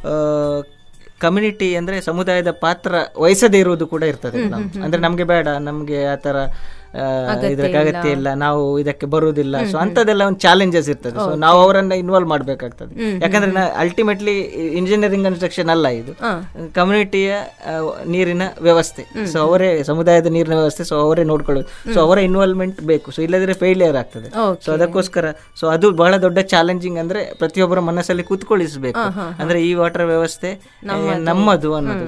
ಕಮ್ಯುನಿಟಿ ಅಂದ್ರೆ ಸಮುದಾಯದ ಪಾತ್ರ ವಹಿಸದೇ ಇರುವುದು ಕೂಡ ಇರ್ತದೆ. ಅಂದ್ರೆ ನಮ್ಗೆ ಬೇಡ, ನಮ್ಗೆ ಆತರ ಇದಕ್ಕೆ ಅಗತ್ಯ ಇಲ್ಲ, ನಾವು ಇದಕ್ಕೆ ಬರುವುದಿಲ್ಲ. ಸೊ ಅಂತದೆಲ್ಲ ಒಂದು ಚಾಲೆಂಜಸ್ ಇರ್ತದೆ. ಸೊ ನಾವು ಅವರನ್ನ ಇನ್ವಾಲ್ವ್ ಮಾಡ್ಬೇಕಾಗ್ತದೆ. ಯಾಕಂದ್ರೆ ಅಲ್ಟಿಮೇಟ್ಲಿ ಇಂಜಿನಿಯರಿಂಗ್ ಕನ್ಸ್ಟ್ರಕ್ಷನ್ ಅಲ್ಲ, ಇದು ಕಮ್ಯುನಿಟಿಯ ನೀರಿನ ವ್ಯವಸ್ಥೆ. ಸೊ ಅವರೇ ಸಮುದಾಯದ ನೀರಿನ ವ್ಯವಸ್ಥೆ, ಸೊ ಅವರೇ ನೋಡ್ಕೊಳ್ಳೋದು. ಸೊ ಅವರ ಇನ್ವಾಲ್ವ್ಮೆಂಟ್ ಬೇಕು. ಸೊ ಇಲ್ಲದ್ರೆ ಫೇಲಿಯರ್ ಆಗ್ತದೆ. ಸೊ ಅದಕ್ಕೋಸ್ಕರ ಸೊ ಅದು ಬಹಳ ದೊಡ್ಡ ಚಾಲೆಂಜಿಂಗ್. ಅಂದ್ರೆ ಪ್ರತಿಯೊಬ್ಬರ ಮನಸ್ಸಲ್ಲಿ ಕೂತ್ಕೊಳ್ಳಿಸಬೇಕು. ಅಂದ್ರೆ ಈ ವಾಟರ್ ವ್ಯವಸ್ಥೆ ನಮ್ಮದು ಅನ್ನೋದು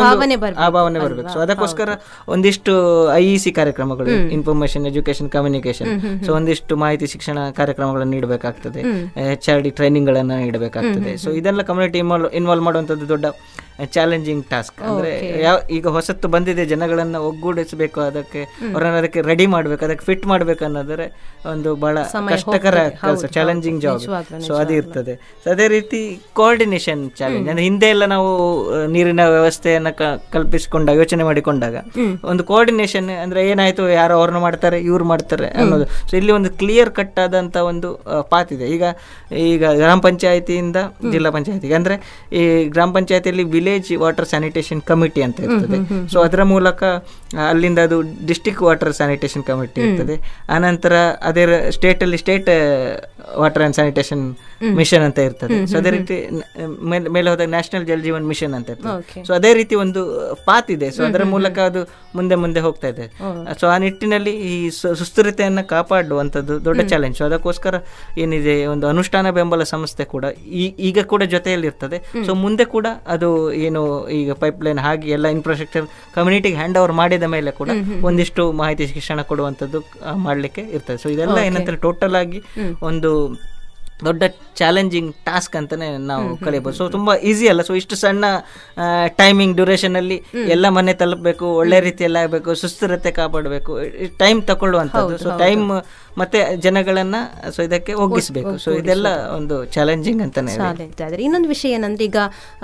ಆ ಭಾವನೆ ಬರಬೇಕು. ಸೊ ಅದಕ್ಕೋಸ್ಕರ ಒಂದಿಷ್ಟು IEC ಕಾರ್ಯಕ್ರಮಗಳು, ಇನ್ಫಾರ್ಮೇಶನ್ ಎಜುಕೇಶನ್ ಕಮ್ಯುನಿಕೇಶನ್, ಸೊ ಒಂದಿಷ್ಟು ಮಾಹಿತಿ ಶಿಕ್ಷಣ ಕಾರ್ಯಕ್ರಮಗಳನ್ನು ನೀಡಬೇಕಾಗ್ತದೆ, HRD ಟ್ರೈನಿಂಗ್ ಗಳನ್ನ ನೀಡಬೇಕಾಗ್ತದೆ. ಸೊ ಇದೆಲ್ಲ ಕಮ್ಯುನಿಟಿ ಇನ್ವಾಲ್ವ್ ಮಾಡುವಂತದ್ದು ದೊಡ್ಡ ಚಾಲೆಂಜಿಂಗ್ ಟಾಸ್ಕ್. ಅಂದ್ರೆ ಈಗ ಹೊಸತ್ತು ಬಂದಿದೆ, ಜನಗಳನ್ನ ಒಗ್ಗೂಡಿಸಬೇಕು, ಅದಕ್ಕೆ ರೆಡಿ ಮಾಡ್ಬೇಕು, ಅದಕ್ಕೆ ಫಿಟ್ ಮಾಡ್ಬೇಕು ಅನ್ನೋದ್ರೆ ಒಂದು ಬಹಳ ಕಷ್ಟಕರ ಕೆಲಸ, ಚಾಲೆಂಜಿಂಗ್ ಜಾಬ್. ಸೊ ಅದು ಇರ್ತದೆ. ಅದೇ ರೀತಿ ಕೋಆರ್ಡಿನೇಷನ್ ಚಾಲೆಂಜ್. ಅಂದ್ರೆ ಹಿಂದೆ ಎಲ್ಲ ನಾವು ನೀರಿನ ವ್ಯವಸ್ಥೆಯನ್ನ ಕಲ್ಪಿಸಿಕೊಂಡಾಗ, ಯೋಚನೆ ಮಾಡಿಕೊಂಡಾಗ ಒಂದು ಕೋಆರ್ಡಿನೇಷನ್ ಅಂದ್ರೆ ಏನಾಯ್ತು, ಯಾರೋ ಅವ್ರನ್ನ ಮಾಡ್ತಾರೆ, ಇವ್ರು ಮಾಡ್ತಾರೆ ಅನ್ನೋದು. ಸೊ ಇಲ್ಲಿ ಒಂದು ಕ್ಲಿಯರ್ ಕಟ್ ಆದಂತ ಒಂದು ಪಾತ್ ಇದೆ. ಈಗ ಗ್ರಾಮ ಪಂಚಾಯತಿಯಿಂದ ಜಿಲ್ಲಾ ಪಂಚಾಯತಿಗೆ, ಅಂದ್ರೆ ಈ ಗ್ರಾಮ ಪಂಚಾಯತಿಯಲ್ಲಿ ವಿಲೇಜ್ ವಾಟರ್ ಸ್ಯಾನಿಟೇಷನ್ ಕಮಿಟಿ ಅಂತ ಇರ್ತದೆ. ಸೊ ಅದರ ಮೂಲಕ ಅಲ್ಲಿಂದ ಅದು ಡಿಸ್ಟ್ರಿಕ್ಟ್ ವಾಟರ್ ಸ್ಯಾನಿಟೇಷನ್ ಕಮಿಟಿ ಇರ್ತದೆ. ಆನಂತರ ಅದೇ ಸ್ಟೇಟ್ ಅಲ್ಲಿ state water and sanitation mission ಅಂತ ಇರ್ತದೆ. ಸೊ ಅದೇ ರೀತಿ ಮೇಲೆ ಹೋದಾಗ ನ್ಯಾಷನಲ್ ಜಲ್ ಜೀವನ್ ಮಿಷನ್ ಅಂತ ಇರ್ತದೆ. ಸೊ ಅದೇ ರೀತಿ ಒಂದು ಪಾತ್ ಇದೆ. ಸೊ ಅದರ ಮೂಲಕ ಅದು ಮುಂದೆ ಹೋಗ್ತಾ ಇದೆ. ಸೊ ಆ ನಿಟ್ಟಿನಲ್ಲಿ ಈ ಸುಸ್ಥಿರತೆಯನ್ನು ಕಾಪಾಡುವಂಥದ್ದು ದೊಡ್ಡ ಚಾಲೆಂಜ್. ಸೊ ಅದಕ್ಕೋಸ್ಕರ ಏನಿದೆ, ಒಂದು ಅನುಷ್ಠಾನ ಬೆಂಬಲ ಸಂಸ್ಥೆ ಕೂಡ ಈಗ ಕೂಡ ಜೊತೆಯಲ್ಲಿ ಇರ್ತದೆ. ಸೊ ಮುಂದೆ ಕೂಡ ಅದು ಏನು ಈಗ ಪೈಪ್ಲೈನ್ ಹಾಗೆ ಎಲ್ಲ ಇನ್ಫ್ರಾಸ್ಟ್ರಕ್ಚರ್ ಕಮ್ಯುನಿಟಿಗೆ ಹ್ಯಾಂಡ್ ಓವರ್ ಮಾಡಿದ ಮೇಲೆ ಕೂಡ ಒಂದಿಷ್ಟು ಮಾಹಿತಿ ಶಿಕ್ಷಣ ಕೊಡುವಂಥದ್ದು ಮಾಡಲಿಕ್ಕೆ ಇರ್ತದೆ. ಸೊ ಇದೆಲ್ಲ ಏನಂತಾರೆ ಟೋಟಲ್ ಆಗಿ ಒಂದು ದೊಡ್ಡ ಚಾಲೆಂಜಿಂಗ್ ಟಾಸ್ಕ್ ಅಂತಾನೆ ನಾವು ಕಲಿಯಬಹುದು. ಸೊ ತುಂಬಾ ಈಸಿ ಅಲ್ಲ. ಸೊ ಇಷ್ಟು ಸಣ್ಣ ಟೈಮಿಂಗ್ ಡ್ಯೂರೇಷನ್ ಅಲ್ಲಿ ಎಲ್ಲ ಮನೆ ತಲುಪಬೇಕು, ಒಳ್ಳೆ ರೀತಿಯಲ್ಲಿ ಆಗಬೇಕು, ಸುಸ್ಥಿರತೆ ಕಾಪಾಡಬೇಕು, ಟೈಮ್ ತಗೊಳ್ಳುವಂಥದ್ದು. ಸೊ ಟೈಮ್ ಮತ್ತೆ ಜನಗಳನ್ನ ಸೊ ಇದಕ್ಕೆ ಒಗ್ಗಿಸಬೇಕು. ಸೊ ಇದೆಲ್ಲ ಒಂದು ಚಾಲೆಂಜಿಂಗ್ ಅಂತಾನೆ. ಇನ್ನೊಂದು ವಿಷಯ ಏನಂದ್ರೆ, ಈಗ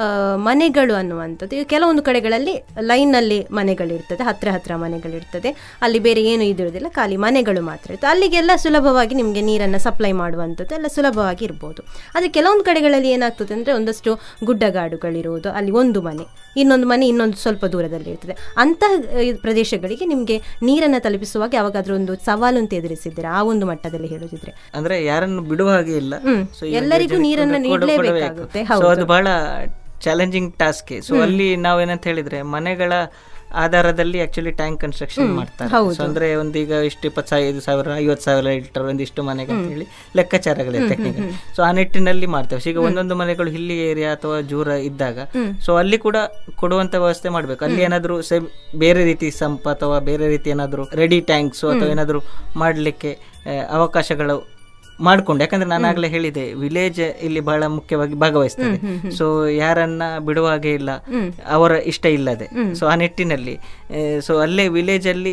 ಮನೆಗಳು ಅನ್ನುವಂಥದ್ದು ಈಗ ಕೆಲವೊಂದು ಕಡೆಗಳಲ್ಲಿ ಲೈನ್ ನಲ್ಲಿ ಮನೆಗಳಿರ್ತದೆ, ಹತ್ರ ಮನೆಗಳಿರ್ತದೆ, ಅಲ್ಲಿ ಬೇರೆ ಏನು ಇದಿರೋದಿಲ್ಲ, ಖಾಲಿ ಮನೆಗಳು ಮಾತ್ರ ಇರ್ತದೆ. ಅಲ್ಲಿಗೆಲ್ಲ ಸುಲಭವಾಗಿ ನಿಮಗೆ ನೀರನ್ನು ಸಪ್ಲೈ ಮಾಡುವಂಥದ್ದು ಎಲ್ಲ ಸುಲಭವಾಗಿ ಇರ್ಬೋದು. ಆದರೆ ಕೆಲವೊಂದು ಕಡೆಗಳಲ್ಲಿ ಏನಾಗ್ತದೆ ಅಂದರೆ, ಒಂದಷ್ಟು ಗುಡ್ಡಗಾಡುಗಳಿರುವುದು, ಅಲ್ಲಿ ಒಂದು ಮನೆ ಇನ್ನೊಂದು ಮನೆ ಇನ್ನೊಂದು ಸ್ವಲ್ಪ ದೂರದಲ್ಲಿ ಇರ್ತದೆ. ಅಂತಹ ಪ್ರದೇಶಗಳಿಗೆ ನಿಮಗೆ ನೀರನ್ನು ತಲುಪಿಸುವಾಗ ಯಾವಾಗಾದ್ರೂ ಒಂದು ಸವಾಲು ಅಂತ ಎದುರಿಸಿದ್ದೀರಾ? ಆ ಒಂದು ಮಟ್ಟದಲ್ಲಿ ಹೇಳೋದಿದ್ರೆ ಅಂದ್ರೆ ಯಾರನ್ನು ಬಿಡುವ ಹಾಗೆ ಇಲ್ಲ, ಎಲ್ಲರಿಗೂ ನೀರನ್ನು ನೀಡಲೇಬೇಕಾಗುತ್ತೆ. ಅದು ಬಹಳ ಚಾಲೆಂಜಿಂಗ್ ಟಾಸ್ಕ್. ಸೊ ಅಲ್ಲಿ ನಾವೇನಂತ ಹೇಳಿದ್ರೆ ಮನೆಗಳ ಆಧಾರದಲ್ಲಿ ಆಕ್ಚುಲಿ ಟ್ಯಾಂಕ್ ಕನ್ಸ್ಟ್ರಕ್ಷನ್ ಮಾಡ್ತಾರೆ. ಅಂದ್ರೆ ಒಂದೀಗ ಇಷ್ಟು 25,000 50,000 ಲೀಟರ್ ಒಂದಿಷ್ಟು ಮನೆಗೆ ಅಂತ ಹೇಳಿ ಲೆಕ್ಕಾಚಾರಗಳಿದೆ ಟೆಕ್ನಿಕಲ್. ಸೊ ಆ ನಿಟ್ಟಿನಲ್ಲಿ ಮಾಡ್ತೇವೆ. ಈಗ ಒಂದೊಂದು ಮನೆಗಳು ಹಿಲ್ಲಿ ಏರಿಯಾ ಅಥವಾ ಜೂರ ಇದ್ದಾಗ ಸೊ ಅಲ್ಲಿ ಕೂಡ ಕೊಡುವಂತ ವ್ಯವಸ್ಥೆ ಮಾಡ್ಬೇಕು. ಅಲ್ಲಿ ಏನಾದ್ರು ಬೇರೆ ರೀತಿ ಸಂಪ್ ಅಥವಾ ಬೇರೆ ರೀತಿ ಏನಾದ್ರು ರೆಡಿ ಟ್ಯಾಂಕ್ಸ್ ಅಥವಾ ಏನಾದ್ರು ಮಾಡ್ಲಿಕ್ಕೆ ಅವಕಾಶಗಳು ಮಾಡ್ಕೊಂಡು, ಯಾಕಂದ್ರೆ ನಾನು ಆಗ್ಲೇ ಹೇಳಿದೆ ವಿಲೇಜ್ ಇಲ್ಲಿ ಬಹಳ ಮುಖ್ಯವಾಗಿ ಭಾಗವಹಿಸ್ತದೆ. ಸೊ ಯಾರನ್ನ ಬಿಡುವ ಹಾಗೆ ಇಲ್ಲ, ಅವರ ಇಷ್ಟ ಇಲ್ಲದೆ. ಸೊ ಆ ನಿಟ್ಟಿನಲ್ಲಿ ಸೊ ಅಲ್ಲೇ ವಿಲೇಜ್ ಅಲ್ಲಿ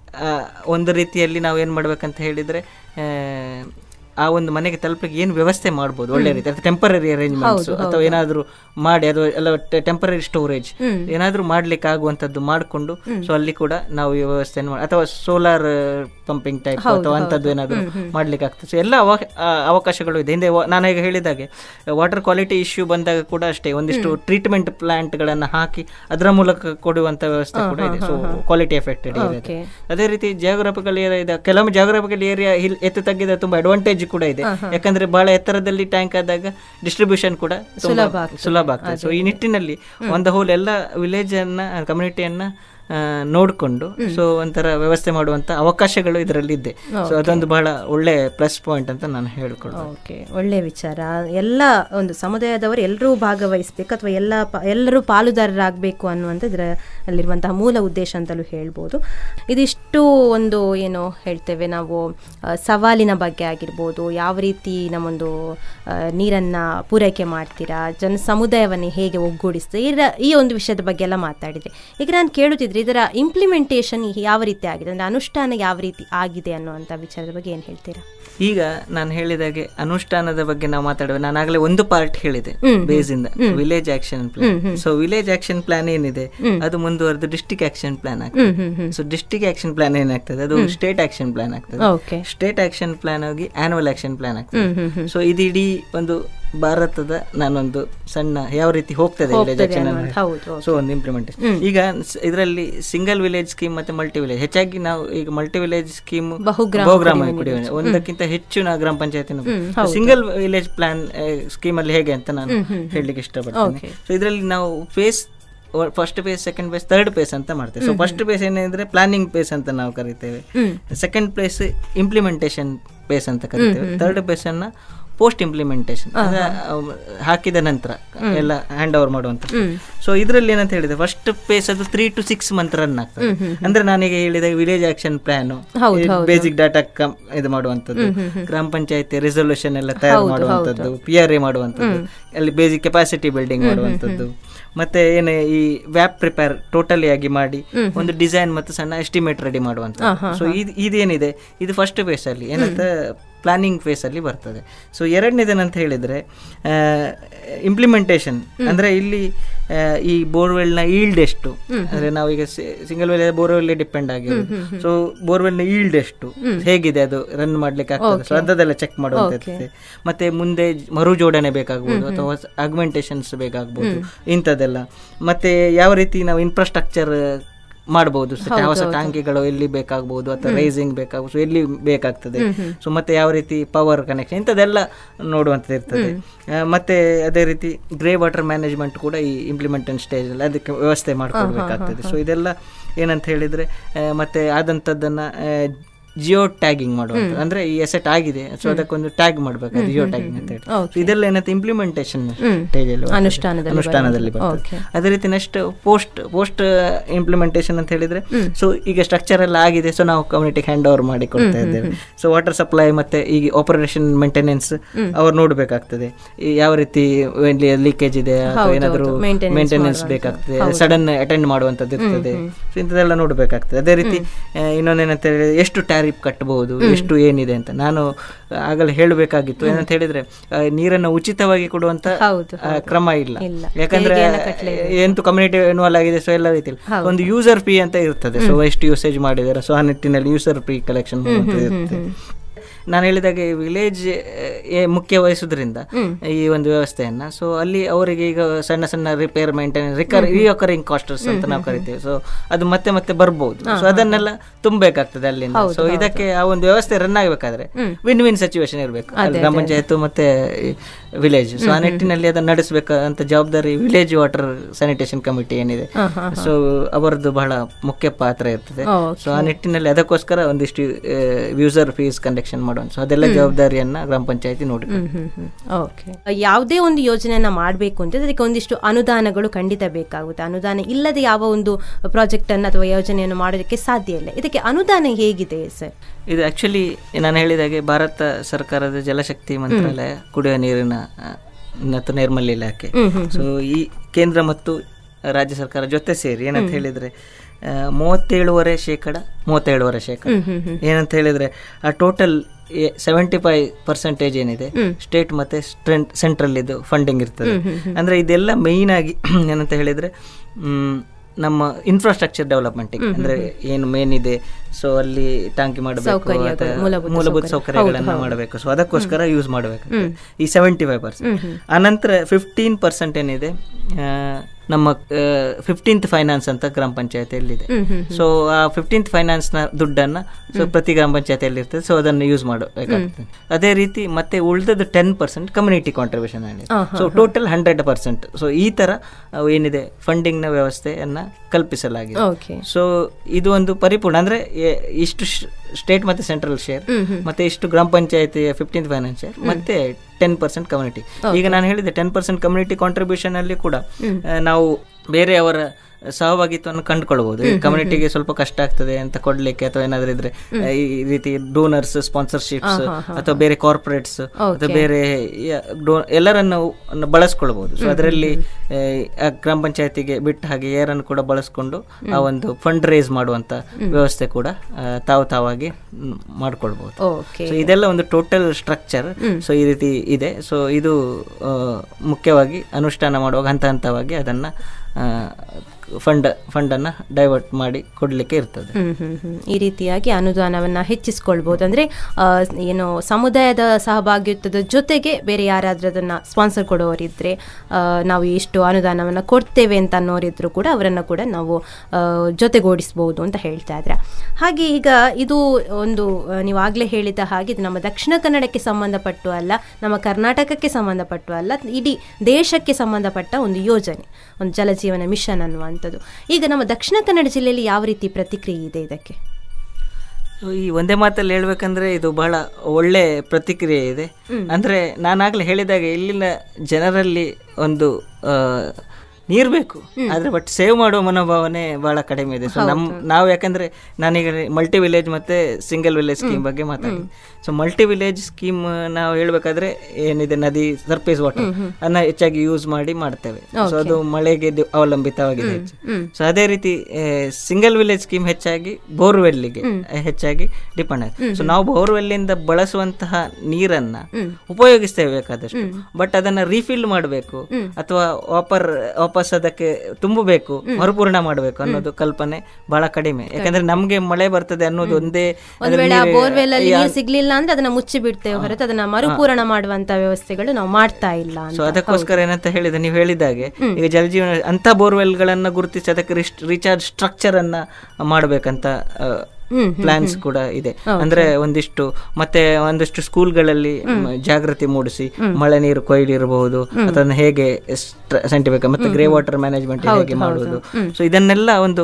ಒಂದು ರೀತಿಯಲ್ಲಿ ನಾವು ಏನ್ ಮಾಡ್ಬೇಕಂತ ಹೇಳಿದ್ರೆ, ಆ ಒಂದು ಮನೆಗೆ ತಲುಪಲಿಕ್ಕೆ ಏನು ವ್ಯವಸ್ಥೆ ಮಾಡ್ಬೋದು ಒಳ್ಳೆ ರೀತಿ, ಅಥವಾ ಟೆಂಪರರಿ ಅರೇಂಜ್ಮೆಂಟ್ಸ್ ಅಥವಾ ಏನಾದ್ರು ಮಾಡಿ, ಅದು ಎಲ್ಲ ಟೆಂಪರರಿ ಸ್ಟೋರೇಜ್ ಏನಾದ್ರು ಮಾಡ್ಲಿಕ್ಕೆ ಆಗುವಂತದ್ದು ಮಾಡಿಕೊಂಡು ಸೊ ಅಲ್ಲಿ ಕೂಡ ನಾವು ಈ ವ್ಯವಸ್ಥೆಯನ್ನು ಅಥವಾ ಸೋಲಾರ್ ಪಂಪಿಂಗ್ ಟೈಪ್ ಅಥವಾ ಅಂತದ್ದು ಏನಾದ್ರು ಮಾಡ್ಲಿಕ್ಕೆ ಆಗ್ತದೆ. ಸೊ ಎಲ್ಲ ಅವಕಾಶಗಳು ಇದೆ. ಹಿಂದೆ ನಾನು ಈಗ ಹೇಳಿದಾಗೆ ವಾಟರ್ ಕ್ವಾಲಿಟಿ ಇಶ್ಯೂ ಬಂದಾಗ ಕೂಡ ಅಷ್ಟೇ ಒಂದಿಷ್ಟು ಟ್ರೀಟ್ಮೆಂಟ್ ಪ್ಲಾಂಟ್ ಗಳನ್ನ ಹಾಕಿ ಅದರ ಮೂಲಕ ಕೊಡುವಂತ ವ್ಯವಸ್ಥೆ ಕೂಡ ಇದೆ. ಸೊ ಕ್ವಾಲಿಟಿ ಎಫೆಕ್ಟೆಡ್ ಇದೆ. ಅದೇ ರೀತಿ ಜಿಯೋಗ್ರಫಿಕಲ್ ಏರಿಯಾ ಇದೆ. ಕೆಲವೊಮ್ಮೆ ಜಿಯೋಗ್ರಫಿಕಲ್ ಏರಿಯಾ ಎತ್ತು ತಗ್ಗಿದ ತುಂಬಾ ಅಡ್ವಾಂಟೇಜ್ ಕೂಡ ಇದೆ. ಯಾಕಂದ್ರೆ ಬಹಳ ಎತ್ತರದಲ್ಲಿ ಟ್ಯಾಂಕ್ ಆದಾಗ ಡಿಸ್ಟ್ರಿಬ್ಯೂಷನ್ ಕೂಡ ಸುಲಭ ಆಗ್ತದೆ. ಸೊ ಈ ನಿಟ್ಟಿನಲ್ಲಿ ಒಂದು ಹೋಲ್ ಎಲ್ಲ ವಿಲೇಜ್ ಅನ್ನ ಕಮ್ಯುನಿಟಿಯನ್ನ ನೋಡಿಕೊಂಡು ಸೊ ಒಂಥರ ವ್ಯವಸ್ಥೆ ಮಾಡುವಂಥ ಅವಕಾಶಗಳು ಇದರಲ್ಲಿ ಇದೆ. ಸೊ ಅದೊಂದು ಬಹಳ ಒಳ್ಳೆ ಪ್ಲಸ್ ಪಾಯಿಂಟ್ ಅಂತ ನಾನು ಹೇಳ್ಕೊಳ್ತೀನಿ. ಓಕೆ, ಒಳ್ಳೆ ವಿಚಾರ. ಎಲ್ಲ ಒಂದು ಸಮುದಾಯದವರು ಎಲ್ಲರೂ ಭಾಗವಹಿಸಬೇಕು ಅಥವಾ ಎಲ್ಲರೂ ಪಾಲುದಾರರಾಗಬೇಕು ಅನ್ನುವಂಥ ಅಲ್ಲಿರುವಂತಹ ಮೂಲ ಉದ್ದೇಶ ಅಂತಲೂ ಹೇಳ್ಬೋದು. ಇದಿಷ್ಟು ಒಂದು ಏನು ಹೇಳ್ತೇವೆ ನಾವು ಸವಾಲಿನ ಬಗ್ಗೆ ಆಗಿರ್ಬೋದು, ಯಾವ ರೀತಿ ನಮ್ಮೊಂದು ನೀರನ್ನು ಪೂರೈಕೆ ಮಾಡ್ತೀರಾ, ಜನ ಸಮುದಾಯವನ್ನು ಹೇಗೆ ಒಗ್ಗೂಡಿಸ್ತೀರಾ, ಈ ಒಂದು ವಿಷಯದ ಬಗ್ಗೆ ಎಲ್ಲ ಮಾತಾಡಿದೆ. ಈಗ ನಾನು ಕೇಳುತ್ತಿದ್ರೆ ಇದರ ಇಂಪ್ಲಿಮೆಂಟೇಷನ್ ಯಾವ ರೀತಿ ಆಗಿದೆ, ಅಂದರೆ ಅನುಷ್ಠಾನ ಯಾವ ರೀತಿ ಆಗಿದೆ ಅನ್ನುವಂಥ ವಿಚಾರದ ಬಗ್ಗೆ ಏನು ಹೇಳ್ತೀರಾ? ಈಗ ನಾನು ಹೇಳಿದಾಗೆ ಅನುಷ್ಠಾನದ ಬಗ್ಗೆ ನಾವು ಮಾತಾಡುವ, ನಾನು ಆಗಲೇ ಒಂದು ಪಾರ್ಟ್ ಹೇಳಿದೆ ಬೇಸ್ ಇಂದ village action plan. So village action plan ಏನಿದೆ ಅದು ಮುಂದುವರೆದು ಡಿಸ್ಟ್ರಿಕ್ಟ್ ಆಕ್ಷನ್ ಪ್ಲಾನ್ ಆಗ್ತದೆ. ಸೊ ಡಿಸ್ಟ್ರಿಕ್ಟ್ ಆಕ್ಷನ್ ಪ್ಲಾನ್ ಏನಾಗ್ತದೆ ಅದು ಸ್ಟೇಟ್ ಆಕ್ಷನ್ ಪ್ಲಾನ್ ಆಗ್ತದೆ. ಸ್ಟೇಟ್ ಆಕ್ಷನ್ ಪ್ಲಾನ್ ಹೋಗಿ ಆನ್ಯುವಲ್ ಆಕ್ಷನ್ ಪ್ಲಾನ್ ಆಗ್ತದೆ. ಸೊ ಇದು ಇಡೀ ಒಂದು ಭಾರತದ ನಾನೊಂದು ಸಣ್ಣ ಯಾವ ರೀತಿ ಹೋಗ್ತದೆ ವಿಲೇಜ್ ಆಕ್ಷನ್, ಸೊ ಒಂದು ಇಂಪ್ಲಿಮೆಂಟೇಷನ್. ಈಗ ಇದರಲ್ಲಿ ಸಿಂಗಲ್ ವಿಲೇಜ್ ಸ್ಕೀಮ್ ಮತ್ತೆ ಮಲ್ಟಿ ವಿಲೇಜ್, ಹೆಚ್ಚಾಗಿ ನಾವು ಈಗ ಮಲ್ಟಿ ವಿಲೇಜ್ ಸ್ಕೀಮ್ ಬಹುಗ್ರಾಮ ಕುಡಿಯುವ ಒಂದಕ್ಕಿಂತ ಹೆಚ್ಚು ಗ್ರಾಮ ಪಂಚಾಯತಿ ಸಿಂಗಲ್ ವಿಲೇಜ್ ಪ್ಲಾನ್ ಸ್ಕೀಮ್ ಅಲ್ಲಿ ಹೇಗೆ ಅಂತ ನಾನು ಹೇಳಲಿಕ್ಕೆ ಇಷ್ಟಪಡ್ತೀನಿ. ಸೊ ಇದರಲ್ಲಿ ನಾವು first phase, second phase, third phase ಅಂತ ಮಾಡ್ತೇವೆ. ಸೊ ಫಸ್ಟ್ ಫೇಸ್ ಏನಂದ್ರೆ ಪ್ಲಾನಿಂಗ್ ಫೇಸ್ ಅಂತ ನಾವು ಕರಿತೇವೆ. ಸೆಕೆಂಡ್ ಫೇಸ್ ಇಂಪ್ಲಿಮೆಂಟೇಷನ್ ಫೇಸ್ ಅಂತ ಕರಿತೇವೆ. ಥರ್ಡ್ ಫೇಸ್ ಅನ್ನ ಪೋಸ್ಟ್ ಇಂಪ್ಲಿಮೆಂಟೇಷನ್, ಹಾಕಿದ ನಂತರ ಎಲ್ಲ ಹ್ಯಾಂಡ್ ಓವರ್ ಮಾಡುವಂತ. ಸೊ ಇದರಲ್ಲಿ ಏನಂತ ಹೇಳಿದ್ರೆ ಫಸ್ಟ್ ಫೇಸ್ ಅದು 3 to 6 ಮಂತ್ ರನ್ ಆಗ್ತದೆ. ಅಂದ್ರೆ ನಾನೀಗ ಹೇಳಿದ village action plan, basic data ಇದು ಮಾಡುವಂಥದ್ದು, ಗ್ರಾಮ ಪಂಚಾಯತಿ ರೆಸೊಲ್ಯೂಷನ್ ಎಲ್ಲ ತಯಾರು ಮಾಡುವಂಥದ್ದು, PRA ಮಾಡುವಂಥದ್ದು, ಅಲ್ಲಿ ಬೇಸಿಕ್ ಕೆಪಾಸಿಟಿ ಬಿಲ್ಡಿಂಗ್ ಮಾಡುವಂಥದ್ದು, ಮತ್ತೆ ಏನು ಈ ವ್ಯಾಪ್ ಪ್ರಿಪೇರ್ ಟೋಟಲಿ ಆಗಿ ಮಾಡಿ ಒಂದು ಡಿಸೈನ್ ಮತ್ತು ಸಣ್ಣ ಎಸ್ಟಿಮೇಟ್ ರೆಡಿ ಮಾಡುವಂಥದ್ದು. ಸೊ ಇದೇನಿದೆ ಇದು ಫಸ್ಟ್ ಫೇಸ್ ಅಲ್ಲಿ ಏನಂತ ಪ್ಲಾನಿಂಗ್ ಫೇಸ್ ಅಲ್ಲಿ ಬರ್ತದೆ. ಸೊ ಎರಡನೇದೇನಂತ ಹೇಳಿದ್ರೆ ಇಂಪ್ಲಿಮೆಂಟೇಷನ್, ಅಂದ್ರೆ ಇಲ್ಲಿ ಈ ಬೋರ್ವೆಲ್ನ ಈಲ್ಡ್ ಎಷ್ಟು, ಅಂದ್ರೆ ನಾವೀಗ ಸಿಂಗಲ್ ವೆಲ್ ಬೋರ್ವೆಲ್ ಡಿಪೆಂಡ್ ಆಗಿರೋದು. ಸೊ ಬೋರ್ವೆಲ್ನ ಈಲ್ಡ್ ಎಷ್ಟು, ಹೇಗಿದೆ ಅದು ರನ್ ಮಾಡ್ಲಿಕ್ಕೆ ಆಗ್ತದೆ, ಸೊ ಅದೆಲ್ಲ ಚೆಕ್ ಮಾಡುವಂಥದ್ದು. ಮತ್ತೆ ಮುಂದೆ ಮರು ಜೋಡಣೆ ಬೇಕಾಗ್ಬೋದು ಅಥವಾ ಆಗ್ಮೆಂಟೇಷನ್ಸ್ ಬೇಕಾಗ್ಬೋದು, ಇಂಥದ್ದೆಲ್ಲ. ಮತ್ತೆ ಯಾವ ರೀತಿ ನಾವು ಇನ್ಫ್ರಾಸ್ಟ್ರಕ್ಚರ್ ಮಾಡಬಹುದು, ಹೊಸ ಟಾಂಕಿಗಳು ಎಲ್ಲಿ ಬೇಕಾಗಬಹುದು ಅಥವಾ ರೈಸಿಂಗ್ ಬೇಕಾಗಬಹುದು, ಸೊ ಎಲ್ಲಿ ಬೇಕಾಗ್ತದೆ. ಸೊ ಮತ್ತೆ ಯಾವ ರೀತಿ ಪವರ್ ಕನೆಕ್ಷನ್ ಇಂಥದ್ದೆಲ್ಲ ನೋಡುವಂಥದ್ದು ಇರ್ತದೆ. ಮತ್ತೆ ಅದೇ ರೀತಿ ಗ್ರೇ ವಾಟರ್ ಮ್ಯಾನೇಜ್ಮೆಂಟ್ ಕೂಡ ಈ ಇಂಪ್ಲಿಮೆಂಟೇಷನ್ ಸ್ಟೇಜ್ ಅಲ್ಲಿ ಅದಕ್ಕೆ ವ್ಯವಸ್ಥೆ ಮಾಡ್ಕೊಳ್ಬೇಕಾಗ್ತದೆ. ಸೊ ಇದೆಲ್ಲ ಏನಂತ ಹೇಳಿದ್ರೆ ಮತ್ತೆ ಆದಂಥದ್ದನ್ನ ಜಿಯೋ ಟ್ಯಾಗಿಂಗ್ ಮಾಡುವಂಥ, ಅಂದ್ರೆ ಈ ಎಸೆಟ್ ಆಗಿದೆ ಸೊ ಅದಕ್ಕೊಂದು ಟ್ಯಾಗ್ ಮಾಡಬೇಕು, ಜಿಯೋ ಟ್ಯಾಗಿಂಗ್ ಅಂತ ಹೇಳಿ. ಇದೆಲ್ಲ ಏನಂತ ಇಂಪ್ಲಿಮೆಂಟೇಷನ್ ಸ್ಟೇಜಲ್ಲಿ ಅನುಷ್ಠಾನದಲ್ಲಿ ಬರ್ತದೆ. ಅದೇ ರೀತಿ ನೆಕ್ಸ್ಟ್ ಪೋಸ್ಟ್ ಇಂಪ್ಲಿಮೆಂಟೇಷನ್ ಅಂತ ಹೇಳಿದ್ರೆ, ಸೊ ಈಗ ಸ್ಟ್ರಕ್ಚರ್ ಎಲ್ಲ ಆಗಿದೆ, ಸೊ ನಾವು ಕಮ್ಯುನಿಟಿಗೆ ಹ್ಯಾಂಡ್ ಓವರ್ ಮಾಡಿ ಕೊಡ್ತಾ ಇದ್ದೇವೆ. ಸೊ ವಾಟರ್ ಸಪ್ಲೈ ಮತ್ತೆ ಈಗ ಆಪರೇಷನ್ ಮೇಂಟೆನೆನ್ಸ್ ಅವ್ರು ನೋಡ್ಬೇಕಾಗ್ತದೆ, ಯಾವ ರೀತಿ ಲೀಕೇಜ್ ಇದೆ ಅಥವಾ ಏನಾದರೂ ಮೇಂಟೆನೆನ್ಸ್ ಬೇಕಾಗ್ತದೆ, ಸಡನ್ ಅಟೆಂಡ್ ಮಾಡುವಂಥದ್ದು ಇರ್ತದೆ. ಸೊ ಇಂಥದ್ದೆಲ್ಲ ನೋಡ್ಬೇಕಾಗ್ತದೆ. ಅದೇ ರೀತಿ ಇನ್ನೊಂದೇನಂತ ಹೇಳಿದ್ರೆ ಎಷ್ಟು ಟ್ಯಾರಿಫ್ ಕಟ್ಟಬಹುದು, ಎಷ್ಟು ಏನಿದೆ ಅಂತ ನಾನು ಆಗಲೇ ಹೇಳಬೇಕಾಗಿತ್ತು. ಏನಂತ ಹೇಳಿದ್ರೆ ನೀರನ್ನು ಉಚಿತವಾಗಿ ಕೊಡುವಂತ ಕ್ರಮ ಇಲ್ಲ, ಯಾಕಂದ್ರೆ ಎಂತೂ ಕಮ್ಯುನಿಟಿ ಇನ್ವಾಲ್ವ್ ಆಗಿದೆ. ಸೊ ಎಲ್ಲ ರೀತಿಯಲ್ಲಿ ಒಂದು ಯೂಸರ್ ಫೀ ಅಂತ ಇರ್ತದೆ. ಸೊ ಎಷ್ಟು ಯೂಸೇಜ್ ಮಾಡಿದ್ದಾರೆ, ಸೊ ಆ ನಿಟ್ಟಿನಲ್ಲಿ ಯೂಸರ್ ಫೀ ಕಲೆಕ್ಷನ್ ಇರ್ತದೆ. ನಾನು ಹೇಳಿದಾಗೆ ವಿಲೇಜ್ ಮುಖ್ಯ ವಹಿಸೋದ್ರಿಂದ ಈ ಒಂದು ವ್ಯವಸ್ಥೆಯನ್ನ, ಸೊ ಅಲ್ಲಿ ಅವರಿಗೆ ಈಗ ಸಣ್ಣ ಸಣ್ಣ ರಿಪೇರ್ ಮೇಂಟೆನೆನ್ಸ್ ರಿಕರಿಂಗ್ ಕಾಸ್ಟರ್ಸ್ ಅಂತ ನಾವು ಕರಿತೇವೆ. ಸೊ ಅದು ಮತ್ತೆ ಮತ್ತೆ ಬರ್ಬೋದು. ಸೊ ಅದನ್ನೆಲ್ಲ ತುಂಬಬೇಕಾಗ್ತದೆ ಅಲ್ಲಿಂದ. ಸೊ ಇದಕ್ಕೆ ಆ ಒಂದು ವ್ಯವಸ್ಥೆ ರನ್ ಆಗಬೇಕಾದ್ರೆ ವಿನ್ ವಿನ್ ಸಿಚುವೇಶನ್ ಇರಬೇಕು ಗ್ರಾಮ ಪಂಚಾಯತ್ ಮತ್ತೆ ವಿಲೇಜ್. ಸೊ ಆ ನಿಟ್ಟಿನಲ್ಲಿ ಅದನ್ನ ನಡೆಸಬೇಕಂತ ಜವಾಬ್ದಾರಿ ವಿಲೇಜ್ ವಾಟರ್ ಸ್ಯಾನಿಟೇಷನ್ ಕಮಿಟಿ ಏನಿದೆ, ಸೊ ಅವರದ್ದು ಬಹಳ ಮುಖ್ಯ ಪಾತ್ರ ಇರ್ತದೆ. ಸೊ ಆ ನಿಟ್ಟಿನಲ್ಲಿ ಅದಕ್ಕೋಸ್ಕರ ಒಂದಿಷ್ಟು ಯೂಸರ್ ಫೀಸ್ ಕಲೆಕ್ಷನ್ ಮಾಡುವ, ಸೊ ಅದೆಲ್ಲ ಜವಾಬ್ದಾರಿಯನ್ನ ಗ್ರಾಮ ಪಂಚಾಯತಿ ನೋಡಿ. ಓಕೆ, ಯಾವುದೇ ಒಂದು ಯೋಜನೆಯನ್ನ ಮಾಡಬೇಕು ಅಂತ ಅದಕ್ಕೆ ಒಂದಿಷ್ಟು ಅನುದಾನಗಳು ಖಂಡಿತ ಬೇಕಾಗುತ್ತೆ. ಅನುದಾನ ಇಲ್ಲದೆ ಯಾವ ಒಂದು ಪ್ರಾಜೆಕ್ಟ್ ಅನ್ನು ಅಥವಾ ಯೋಜನೆಯನ್ನು ಮಾಡೋದಕ್ಕೆ ಸಾಧ್ಯ ಇಲ್ಲ. ಇದಕ್ಕೆ ಅನುದಾನ ಹೇಗಿದೆ ಸರ್? ಇದು ಆಕ್ಚುಲಿ ನಾನು ಹೇಳಿದಾಗೆ ಭಾರತ ಸರ್ಕಾರದ ಜಲಶಕ್ತಿ ಮಂತ್ರಾಲಯ, ಕುಡಿಯುವ ನೀರಿನ ಮತ್ತು ನೈರ್ಮಲ್ಯ ಇಲಾಖೆ, ಸೊ ಈ ಕೇಂದ್ರ ಮತ್ತು ರಾಜ್ಯ ಸರ್ಕಾರ ಜೊತೆ ಸೇರಿ ಏನಂತ ಹೇಳಿದ್ರೆ 37% ಏನಂತ ಹೇಳಿದ್ರೆ ಆ ಟೋಟಲ್ 75% ಏನಿದೆ ಸ್ಟೇಟ್ ಮತ್ತೆ ಸೆಂಟ್ರಲ್ ಇದು ಫಂಡಿಂಗ್ ಇರ್ತದೆ. ಅಂದ್ರೆ ಇದೆಲ್ಲ ಮೇಯ್ನ್ ಆಗಿ ಏನಂತ ಹೇಳಿದ್ರೆ ನಮ್ಮ ಇನ್ಫ್ರಾಸ್ಟ್ರಕ್ಚರ್ ಡೆವಲಪ್ಮೆಂಟಿಗೆ, ಅಂದ್ರೆ ಏನು ಮೇನ್ ಇದೆ, ಸೊ ಅಲ್ಲಿ ಟಾಂಕಿ ಮಾಡಬೇಕು, ಮೂಲಭೂತ ಸೌಕರ್ಯಗಳನ್ನ ಮಾಡಬೇಕು. ಸೊ ಅದಕ್ಕೋಸ್ಕರ ಯೂಸ್ ಮಾಡಬೇಕು ಈ 75%. ಆನಂತರ 15% ಏನಿದೆ ನಮ್ಮ 15th ಫೈನಾನ್ಸ್ ಅಂತ ಗ್ರಾಮ ಪಂಚಾಯತಿಯಲ್ಲಿದೆ. ಸೊ ಆ 15th ಫೈನಾನ್ಸ್ನ ದುಡ್ಡನ್ನು ಪ್ರತಿ ಗ್ರಾಮ ಪಂಚಾಯತಿಯಲ್ಲಿ ಇರ್ತದೆ. ಸೊ ಅದನ್ನು ಯೂಸ್ ಮಾಡಬೇಕಾಗ್ತದೆ. ಅದೇ ರೀತಿ ಮತ್ತೆ ಉಳಿದದ್ದು 10% ಕಮ್ಯುನಿಟಿ ಕಾಂಟ್ರಿಬ್ಯೂಷನ್ ಆಗಿದೆ. So total 100%. ಸೊ ಈ ತರ ಏನಿದೆ ಫಂಡಿಂಗ್ನ ವ್ಯವಸ್ಥೆಯನ್ನ ಕಲ್ಪಿಸಲಾಗಿದೆ. ಸೊ ಇದು ಒಂದು ಪರಿಪೂರ್ಣ ಅಂದ್ರೆ ಇಷ್ಟು ಸ್ಟೇಟ್ ಮತ್ತೆ ಸೆಂಟ್ರಲ್ ಶೇರ್, ಮತ್ತೆ ಇಷ್ಟು ಗ್ರಾಮ ಪಂಚಾಯತಿ 15th ಫೈನಾನ್ಸ್ ಶೇರ್, ಮತ್ತೆ 10% ಕಮ್ಯುನಿಟಿ. ಈಗ ನಾನು ಹೇಳಿದೆ 10% ಕಮ್ಯುನಿಟಿ ಕಾಂಟ್ರಿಬ್ಯೂಷನ್ ಅಲ್ಲಿ ಕೂಡ ನಾವು ಬೇರೆಯವರ ಸಹಭಾಗಿತ್ವವನ್ನು ಕಂಡುಕೊಳ್ಬಹುದು. ಕಮ್ಯುನಿಟಿಗೆ ಸ್ವಲ್ಪ ಕಷ್ಟ ಆಗ್ತದೆ ಅಂತ ಕೊಡ್ಲಿಕ್ಕೆ ಅಥವಾ ಏನಾದ್ರೂ ಇದ್ರೆ ಈ ರೀತಿ ಡೋನರ್ಸ್, ಸ್ಪಾನ್ಸರ್ಶಿಪ್ಸ್ ಅಥವಾ ಬೇರೆ ಕಾರ್ಪೊರೇಟ್ಸ್ ಅಥವಾ ಬೇರೆ ಎಲ್ಲರನ್ನು ಬಳಸ್ಕೊಳ್ಬಹುದು. ಸೊ ಅದರಲ್ಲಿ ಗ್ರಾಮ ಪಂಚಾಯತಿಗೆ ಬಿಟ್ಟ ಹಾಗೆ ಯಾರನ್ನು ಕೂಡ ಬಳಸ್ಕೊಂಡು ಆ ಒಂದು ಫಂಡ್ ರೇಸ್ ಮಾಡುವಂತ ವ್ಯವಸ್ಥೆ ಕೂಡ ತಾವಾಗಿ ಮಾಡ್ಕೊಳ್ಬಹುದು. ಸೊ ಇದೆಲ್ಲ ಒಂದು ಟೋಟಲ್ ಸ್ಟ್ರಕ್ಚರ್. ಸೊ ಈ ರೀತಿ ಇದೆ. ಸೊ ಇದು ಮುಖ್ಯವಾಗಿ ಅನುಷ್ಠಾನ ಮಾಡುವಾಗ ಹಂತ ಹಂತವಾಗಿ ಅದನ್ನ ಫಂಡನ್ನು ಡೈವರ್ಟ್ ಮಾಡಿ ಕೊಡಲಿಕ್ಕೆ ಇರ್ತದೆ. ಈ ರೀತಿಯಾಗಿ ಅನುದಾನವನ್ನು ಹೆಚ್ಚಿಸ್ಕೊಳ್ಬಹುದು. ಅಂದರೆ ಏನು ಸಮುದಾಯದ ಸಹಭಾಗಿತ್ವದ ಜೊತೆಗೆ ಬೇರೆ ಯಾರಾದರೂ ಅದನ್ನು ಸ್ಪಾನ್ಸರ್ ಕೊಡೋರಿದ್ರೆ, ನಾವು ಇಷ್ಟು ಅನುದಾನವನ್ನು ಕೊಡ್ತೇವೆ ಅಂತ ಅನ್ನೋರಿದ್ರು ಕೂಡ ಅವರನ್ನು ಕೂಡ ನಾವು ಜೊತೆಗೂಡಿಸ್ಬೋದು ಅಂತ ಹೇಳ್ತಾ ಇದ್ರೆ. ಹಾಗೆ ಈಗ ಇದು ಒಂದು ನೀವು ಆಗಲೇ ಹೇಳಿದ ಹಾಗೆ ಇದು ನಮ್ಮ ದಕ್ಷಿಣ ಕನ್ನಡಕ್ಕೆ ಸಂಬಂಧಪಟ್ಟು ಅಲ್ಲ, ನಮ್ಮ ಕರ್ನಾಟಕಕ್ಕೆ ಸಂಬಂಧಪಟ್ಟು ಅಲ್ಲ, ಇಡೀ ದೇಶಕ್ಕೆ ಸಂಬಂಧಪಟ್ಟ ಒಂದು ಯೋಜನೆ, ಒಂದು ಜಲಜೀವನ ಮಿಷನ್ ಅನ್ನುವಂಥದ್ದು. ಈಗ ನಮ್ಮ ದಕ್ಷಿಣ ಕನ್ನಡ ಜಿಲ್ಲೆಯಲ್ಲಿ ಯಾವ ರೀತಿ ಪ್ರತಿಕ್ರಿಯೆ ಇದೆ ಇದಕ್ಕೆ? ಈ ಒಂದೇ ಮಾತಲ್ಲಿ ಹೇಳ್ಬೇಕಂದ್ರೆ ಇದು ಬಹಳ ಒಳ್ಳೆ ಪ್ರತಿಕ್ರಿಯೆ ಇದೆ. ಅಂದ್ರೆ ನಾನಾಗ್ಲೇ ಹೇಳಿದಾಗ ಇಲ್ಲಿನ ಜನರಲ್ಲಿ ಒಂದು ನೀರು ಬೇಕು, ಆದ್ರೆ ಬಟ್ ಸೇವ್ ಮಾಡುವ ಮನೋಭಾವನೆ ಬಹಳ ಕಡಿಮೆ ಇದೆ. ಸೊ ನಾವು ಯಾಕಂದ್ರೆ ನಾನೀಗ ಮಲ್ಟಿ ವಿಲೇಜ್ ಮತ್ತೆ ಸಿಂಗಲ್ ವಿಲೇಜ್ ಸ್ಕೀಮ್ ಬಗ್ಗೆ ಮಾತಾಡಿದ್ವಿ. ಸೊ ಮಲ್ಟಿ ವಿಲೇಜ್ ಸ್ಕೀಮ್ ನಾವು ಹೇಳ್ಬೇಕಾದ್ರೆ ಏನಿದೆ, ನದಿ ಸರ್ಫೇಸ್ ವಾಟರ್ ಅನ್ನ ಹೆಚ್ಚಾಗಿ ಯೂಸ್ ಮಾಡಿ ಮಾಡ್ತೇವೆ. ಸೊ ಅದು ಮಳೆಗೆ ಅವಲಂಬಿತವಾಗಿದೆ ಹೆಚ್ಚು. ಸೊ ಅದೇ ರೀತಿ ಸಿಂಗಲ್ ವಿಲೇಜ್ ಸ್ಕೀಮ್ ಹೆಚ್ಚಾಗಿ ಬೋರ್ವೆಲ್ಗೆ ಹೆಚ್ಚಾಗಿ ಡಿಪೆಂಡ್ ಆಗಿದೆ. ಸೊ ನಾವು ಬೋರ್ವೆಲ್ ಇಂದ ಬಳಸುವಂತಹ ನೀರನ್ನ ಉಪಯೋಗಿಸ್ತೇವೆ ಬೇಕಾದಷ್ಟು, ಬಟ್ ಅದನ್ನ ರೀಫಿಲ್ ಮಾಡಬೇಕು ಅಥವಾ ವಾಪಸ್ ಅದಕ್ಕೆ ತುಂಬಬೇಕು, ಮರುಪೂರ್ಣ ಮಾಡಬೇಕು ಅನ್ನೋದು ಕಲ್ಪನೆ ಬಹಳ ಕಡಿಮೆ. ಯಾಕಂದ್ರೆ ನಮ್ಗೆ ಮಳೆ ಬರ್ತದೆ ಅನ್ನೋದು ಒಂದೇ. ಬೋರ್ವೆಲ್ ಅಲ್ಲಿ ನೀರು ಸಿಗ್ಲಿಲ್ಲ ಅಂದ್ರೆ ಅದನ್ನ ಮುಚ್ಚಿ ಬಿಡ್ತೇವೆ ಹೊರತು ಅದನ್ನ ಮರುಪೂರಣ ಮಾಡುವಂತ ವ್ಯವಸ್ಥೆಗಳು ನಾವು ಮಾಡ್ತಾ ಇಲ್ಲ. ಸೊ ಅದಕ್ಕೋಸ್ಕರ ಏನಂತ ಹೇಳಿದ್ರೆ, ನೀವು ಹೇಳಿದಾಗೆ ಈಗ ಜಲಜೀವನ ಅಂತ ಬೋರ್ವೆಲ್ ಗಳನ್ನ ಗುರುತಿಸಿ ಅದಕ್ಕೆ ರೀಚಾರ್ಜ್ ಸ್ಟ್ರಕ್ಚರ್ ಅನ್ನ ಮಾಡಬೇಕಂತ ಪ್ಲಾನ್ಸ್ ಕೂಡ ಇದೆ. ಅಂದ್ರೆ ಒಂದಿಷ್ಟು ಸ್ಕೂಲ್ಗಳಲ್ಲಿ ಜಾಗೃತಿ ಮೂಡಿಸಿ ಮಳೆ ನೀರು ಕೊಯ್ಲಿರಬಹುದು, ಅದನ್ನ ಹೇಗೆ ಸೈಂಟಿಫಿಕ್ ಮತ್ತೆ ಗ್ರೇ ವಾಟರ್ ಮ್ಯಾನೇಜ್ಮೆಂಟ್ ಹೇಗೆ ಮಾಡುವುದು, ಸೊ ಇದನ್ನೆಲ್ಲ ಒಂದು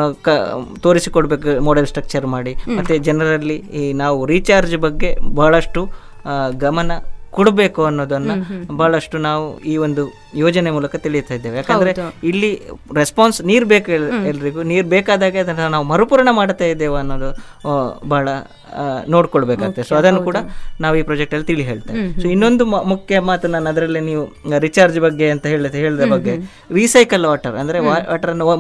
ತೋರಿಸಿಕೊಡ್ಬೇಕು ಮಾಡೆಲ್ ಸ್ಟ್ರಕ್ಚರ್ ಮಾಡಿ. ಮತ್ತೆ ಜನರಲ್ಲಿ ಈ ನಾವು ರೀಚಾರ್ಜ್ ಬಗ್ಗೆ ಬಹಳಷ್ಟು ಗಮನ ಕೊಡಬೇಕು ಅನ್ನೋದನ್ನ ಬಹಳಷ್ಟು ನಾವು ಈ ಒಂದು ಯೋಜನೆ ಮೂಲಕ ತಿಳಿಯುತ್ತಾ ಇದ್ದೇವೆ. ಯಾಕಂದ್ರೆ ಇಲ್ಲಿ ರೆಸ್ಪಾನ್ಸ್ ನೀರು ಬೇಕು, ಎಲ್ರಿಗೂ ನೀರು ಬೇಕಾದಾಗ ಅದನ್ನ ನಾವು ಮರುಪೂರಣ ಮಾಡ್ತಾ ಇದ್ದೇವೆ ಅನ್ನೋದು ಬಹಳ ನೋಡ್ಕೊಳ್ಬೇಕಾಗ್ತದೆ. ಸೊ ಅದನ್ನು ಕೂಡ ನಾವು ಈ ಪ್ರಾಜೆಕ್ಟ್ ಅಲ್ಲಿ ತಿಳಿ ಹೇಳ್ತೇವೆ. ಸೊ ಇನ್ನೊಂದು ಮುಖ್ಯ ಮಾತು ನಾನು ಅದರಲ್ಲಿ, ನೀವು ರಿಚಾರ್ಜ್ ಬಗ್ಗೆ ಅಂತ ಹೇಳಿದ ಬಗ್ಗೆ, ರೀಸೈಕಲ್ ವಾಟರ್ ಅಂದ್ರೆ ವಾಟರ್ ಅನ್ನು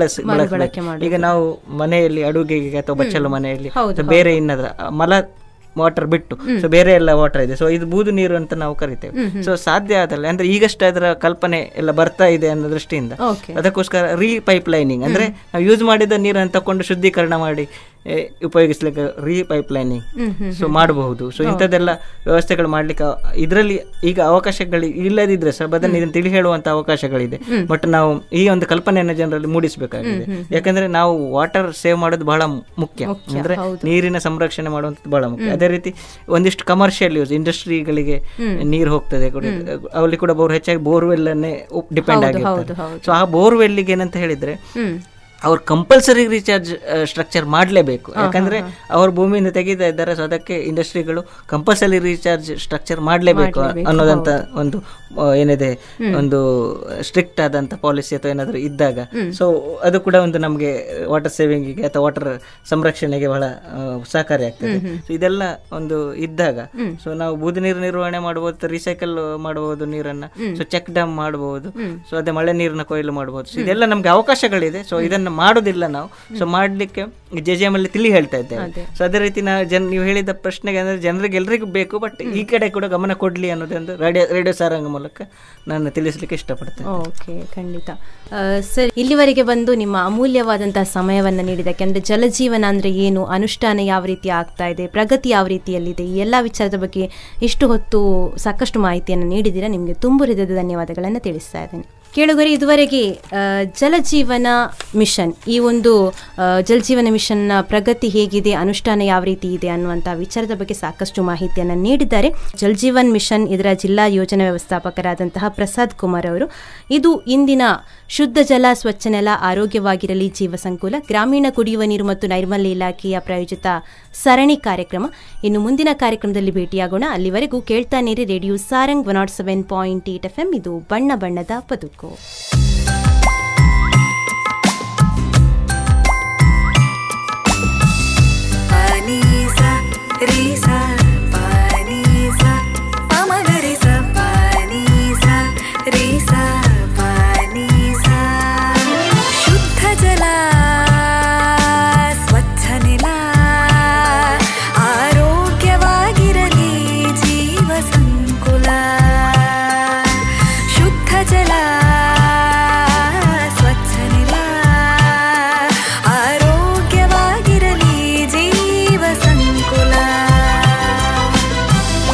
ಬಳಕೆ. ಈಗ ನಾವು ಮನೆಯಲ್ಲಿ ಅಡುಗೆಗೆ ಅಥವಾ ಬಚ್ಚಲು ಮನೆಯಲ್ಲಿ ಬೇರೆ ಇನ್ನದ್ರ ಮಲ ವಾಟರ್ ಬಿಟ್ಟು ಸೊ ಬೇರೆ ಎಲ್ಲ ವಾಟರ್ ಇದೆ. ಸೊ ಇದು ಬೂದು ನೀರು ಅಂತ ನಾವು ಕರಿತೇವೆ. ಸೊ ಸಾಧ್ಯ ಆದಲ್ಲ ಅಂದ್ರೆ ಈಗಷ್ಟೇ ಅದರ ಕಲ್ಪನೆ ಎಲ್ಲ ಬರ್ತಾ ಇದೆ ಅನ್ನೋ ದೃಷ್ಟಿಯಿಂದ ಅದಕ್ಕೋಸ್ಕರ ಪೈಪ್ ಲೈನಿಂಗ್ ಅಂದ್ರೆ ನಾವು ಯೂಸ್ ಮಾಡಿದ ನೀರನ್ನು ತಕೊಂಡು ಶುದ್ಧೀಕರಣ ಮಾಡಿ ಉಪಯೋಗಿಸ್ಲಿಕ್ಕೆ ಪೈಪ್ ಲೈನಿಂಗ್ ಸೊ ಮಾಡಬಹುದು. ಸೊ ಇಂಥದ್ದೆಲ್ಲ ವ್ಯವಸ್ಥೆಗಳು ಮಾಡ್ಲಿಕ್ಕೆ ಇದರಲ್ಲಿ ಈಗ ಅವಕಾಶಗಳು ಇಲ್ಲದಿದ್ರೆ ಸಹ ಅದನ್ನು ತಿಳಿ ಹೇಳುವಂತ ಅವಕಾಶಗಳಿದೆ. ಬಟ್ ನಾವು ಈ ಒಂದು ಕಲ್ಪನೆಯನ್ನು ಜನರಲ್ಲಿ ಮೂಡಿಸಬೇಕಾಗಿದೆ. ಯಾಕಂದ್ರೆ ನಾವು ವಾಟರ್ ಸೇವ್ ಮಾಡೋದು ಬಹಳ ಮುಖ್ಯ, ಅಂದ್ರೆ ನೀರಿನ ಸಂರಕ್ಷಣೆ ಮಾಡುವಂಥದ್ದು ಬಹಳ ಮುಖ್ಯ. ಅದೇ ರೀತಿ ಒಂದಿಷ್ಟು ಕಮರ್ಷಿಯಲ್ ಯೂಸ್ ಇಂಡಸ್ಟ್ರಿಗಳಿಗೆ ನೀರು ಹೋಗ್ತದೆ, ಅಲ್ಲಿ ಕೂಡ ಹೆಚ್ಚಾಗಿ ಬೋರ್ವೆಲ್ ಅನ್ನೇ ಡಿಪೆಂಡ್ ಆಗಿರ್ತಾರೆ. ಸೊ ಆ ಬೋರ್ವೆಲ್ಗೆ ಏನಂತ ಹೇಳಿದ್ರೆ ಅವ್ರು ಕಂಪಲ್ಸರಿ ರೀಚಾರ್ಜ್ ಸ್ಟ್ರಕ್ಚರ್ ಮಾಡಲೇಬೇಕು. ಯಾಕಂದ್ರೆ ಅವ್ರ ಭೂಮಿಯಿಂದ ತೆಗಿತಾ ಇದ್ದಾರೆ. ಸೊ ಅದಕ್ಕೆ ಇಂಡಸ್ಟ್ರಿಗಳು ಕಂಪಲ್ಸರಿ ರೀಚಾರ್ಜ್ ಸ್ಟ್ರಕ್ಚರ್ ಮಾಡಲೇಬೇಕು ಅನ್ನೋದಂತ ಒಂದು ಏನಿದೆ, ಒಂದು ಸ್ಟ್ರಿಕ್ಟ್ ಆದಂತ ಪಾಲಿಸಿ ಅಥವಾ ಏನಾದರೂ ಇದ್ದಾಗ ಸೊ ಅದು ಕೂಡ ಒಂದು ನಮಗೆ ವಾಟರ್ ಸೇವಿಂಗಿಗೆ ಅಥವಾ ವಾಟರ್ ಸಂರಕ್ಷಣೆಗೆ ಬಹಳ ಸಹಕಾರಿ ಆಗ್ತದೆ. ಸೊ ಇದೆಲ್ಲ ಒಂದು ಇದ್ದಾಗ ಸೊ ನಾವು ಬೂದು ನೀರು ನಿರ್ವಹಣೆ ಮಾಡಬಹುದು, ರೀಸೈಕಲ್ ಮಾಡಬಹುದು ನೀರನ್ನ, ಸೊ ಚೆಕ್ ಡ್ಯಾಮ್ ಮಾಡಬಹುದು, ಸೊ ಅದೇ ಮಳೆ ನೀರನ್ನ ಕೊಯ್ಲು ಮಾಡಬಹುದು. ಸೊ ಇದೆಲ್ಲ ನಮ್ಗೆ ಅವಕಾಶಗಳಿದೆ. ಸೊ ಇದನ್ನ ಮಾಡೋದಿಲ್ಲ ನಾವು. ಸೊ ಮಾಡ್ಲಿಕ್ಕೆ JJM ಅಲ್ಲಿ ತಿಳಿ ಹೇಳ್ತಾ ಇದ್ದೇವೆ. ಸೊ ಅದೇ ರೀತಿ ನೀವು ಹೇಳಿದ ಪ್ರಶ್ನೆಗೆ ಅಂದ್ರೆ ಜನರಿಗೆ ಎಲ್ರಿಗೂ ಬೇಕು, ಬಟ್ ಈ ಕಡೆ ಕೂಡ ಗಮನ ಕೊಡ್ಲಿ ಅನ್ನೋದೊಂದು ರೇಡಿಯೋ ಸಾರಂಗ ಮೂಲಕ ನಾನು ತಿಳಿಸ್ಲಿಕ್ಕೆ ಇಷ್ಟಪಡ್ತೇನೆ. ಓಕೆ, ಖಂಡಿತ ಸರ್. ಇಲ್ಲಿವರೆಗೆ ಬಂದು ನಿಮ್ಮ ಅಮೂಲ್ಯವಾದಂತಹ ಸಮಯವನ್ನು ನೀಡಿದ್ದಕ್ಕೆ, ಅಂದ್ರೆ ಜಲಜೀವನ ಅಂದ್ರೆ ಏನು, ಅನುಷ್ಠಾನ ಯಾವ ರೀತಿ ಆಗ್ತಾ ಇದೆ, ಪ್ರಗತಿ ಯಾವ ರೀತಿಯಲ್ಲಿದೆ, ಈ ಎಲ್ಲ ವಿಚಾರದ ಬಗ್ಗೆ ಇಷ್ಟು ಹೊತ್ತು ಸಾಕಷ್ಟು ಮಾಹಿತಿಯನ್ನು ನೀಡಿದ್ದೀರಾ. ನಿಮಗೆ ತುಂಬು ಹೃದಯದ ಧನ್ಯವಾದಗಳನ್ನು ತಿಳಿಸ್ತಾ ಇದ್ದೇನೆ. ಕೇಳುಗರೆ, ಇದುವರೆಗೆ ಜಲಜೀವನ ಮಿಷನ್, ಈ ಒಂದು ಜಲಜೀವನ ಮಿಷನ್ನ ಪ್ರಗತಿ ಹೇಗಿದೆ, ಅನುಷ್ಠಾನ ಯಾವ ರೀತಿ ಇದೆ ಅನ್ನುವಂಥ ವಿಚಾರದ ಬಗ್ಗೆ ಸಾಕಷ್ಟು ಮಾಹಿತಿಯನ್ನು ನೀಡಿದ್ದಾರೆ. ಜಲಜೀವನ್ ಮಿಷನ್ ಇದರ ಜಿಲ್ಲಾ ಯೋಜನಾ ವ್ಯವಸ್ಥಾಪಕರಾದಂತಹ ಪ್ರಸಾದ್ ಕುಮಾರ್ ಅವರು. ಇದು ಇಂದಿನ ಶುದ್ಧ ಜಲ ಸ್ವಚ್ಛ ನೆಲ ಆರೋಗ್ಯವಾಗಿರಲಿ ಜೀವ ಸಂಕುಲ ಗ್ರಾಮೀಣ ಕುಡಿಯುವ ನೀರು ಮತ್ತು ನೈರ್ಮಲ್ಯ ಇಲಾಖೆಯ ಪ್ರಾಯೋಜಿತ ಸರಣಿ ಕಾರ್ಯಕ್ರಮ. ಇನ್ನು ಮುಂದಿನ ಕಾರ್ಯಕ್ರಮದಲ್ಲಿ ಭೇಟಿಯಾಗೋಣ. ಅಲ್ಲಿವರೆಗೂ ಕೇಳ್ತಾನೇರಿ ರೇಡಿಯೋ ಸಾರಂಗ್ 107.8 FM. ಇದು ಬಣ್ಣ ಬಣ್ಣದ ಬದುಕು.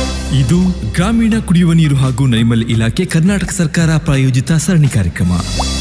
ಗ್ರಾಮೀಣ ಕುಡಿಯುವ ನೀರು ಹಾಗೂ ನೈರ್ಮಲ್ಯ ಇಲಾಖೆ ಕರ್ನಾಟಕ ಸರ್ಕಾರ ಪ್ರಾಯೋಜಿತ ಸರಣಿ ಕಾರ್ಯಕ್ರಮ.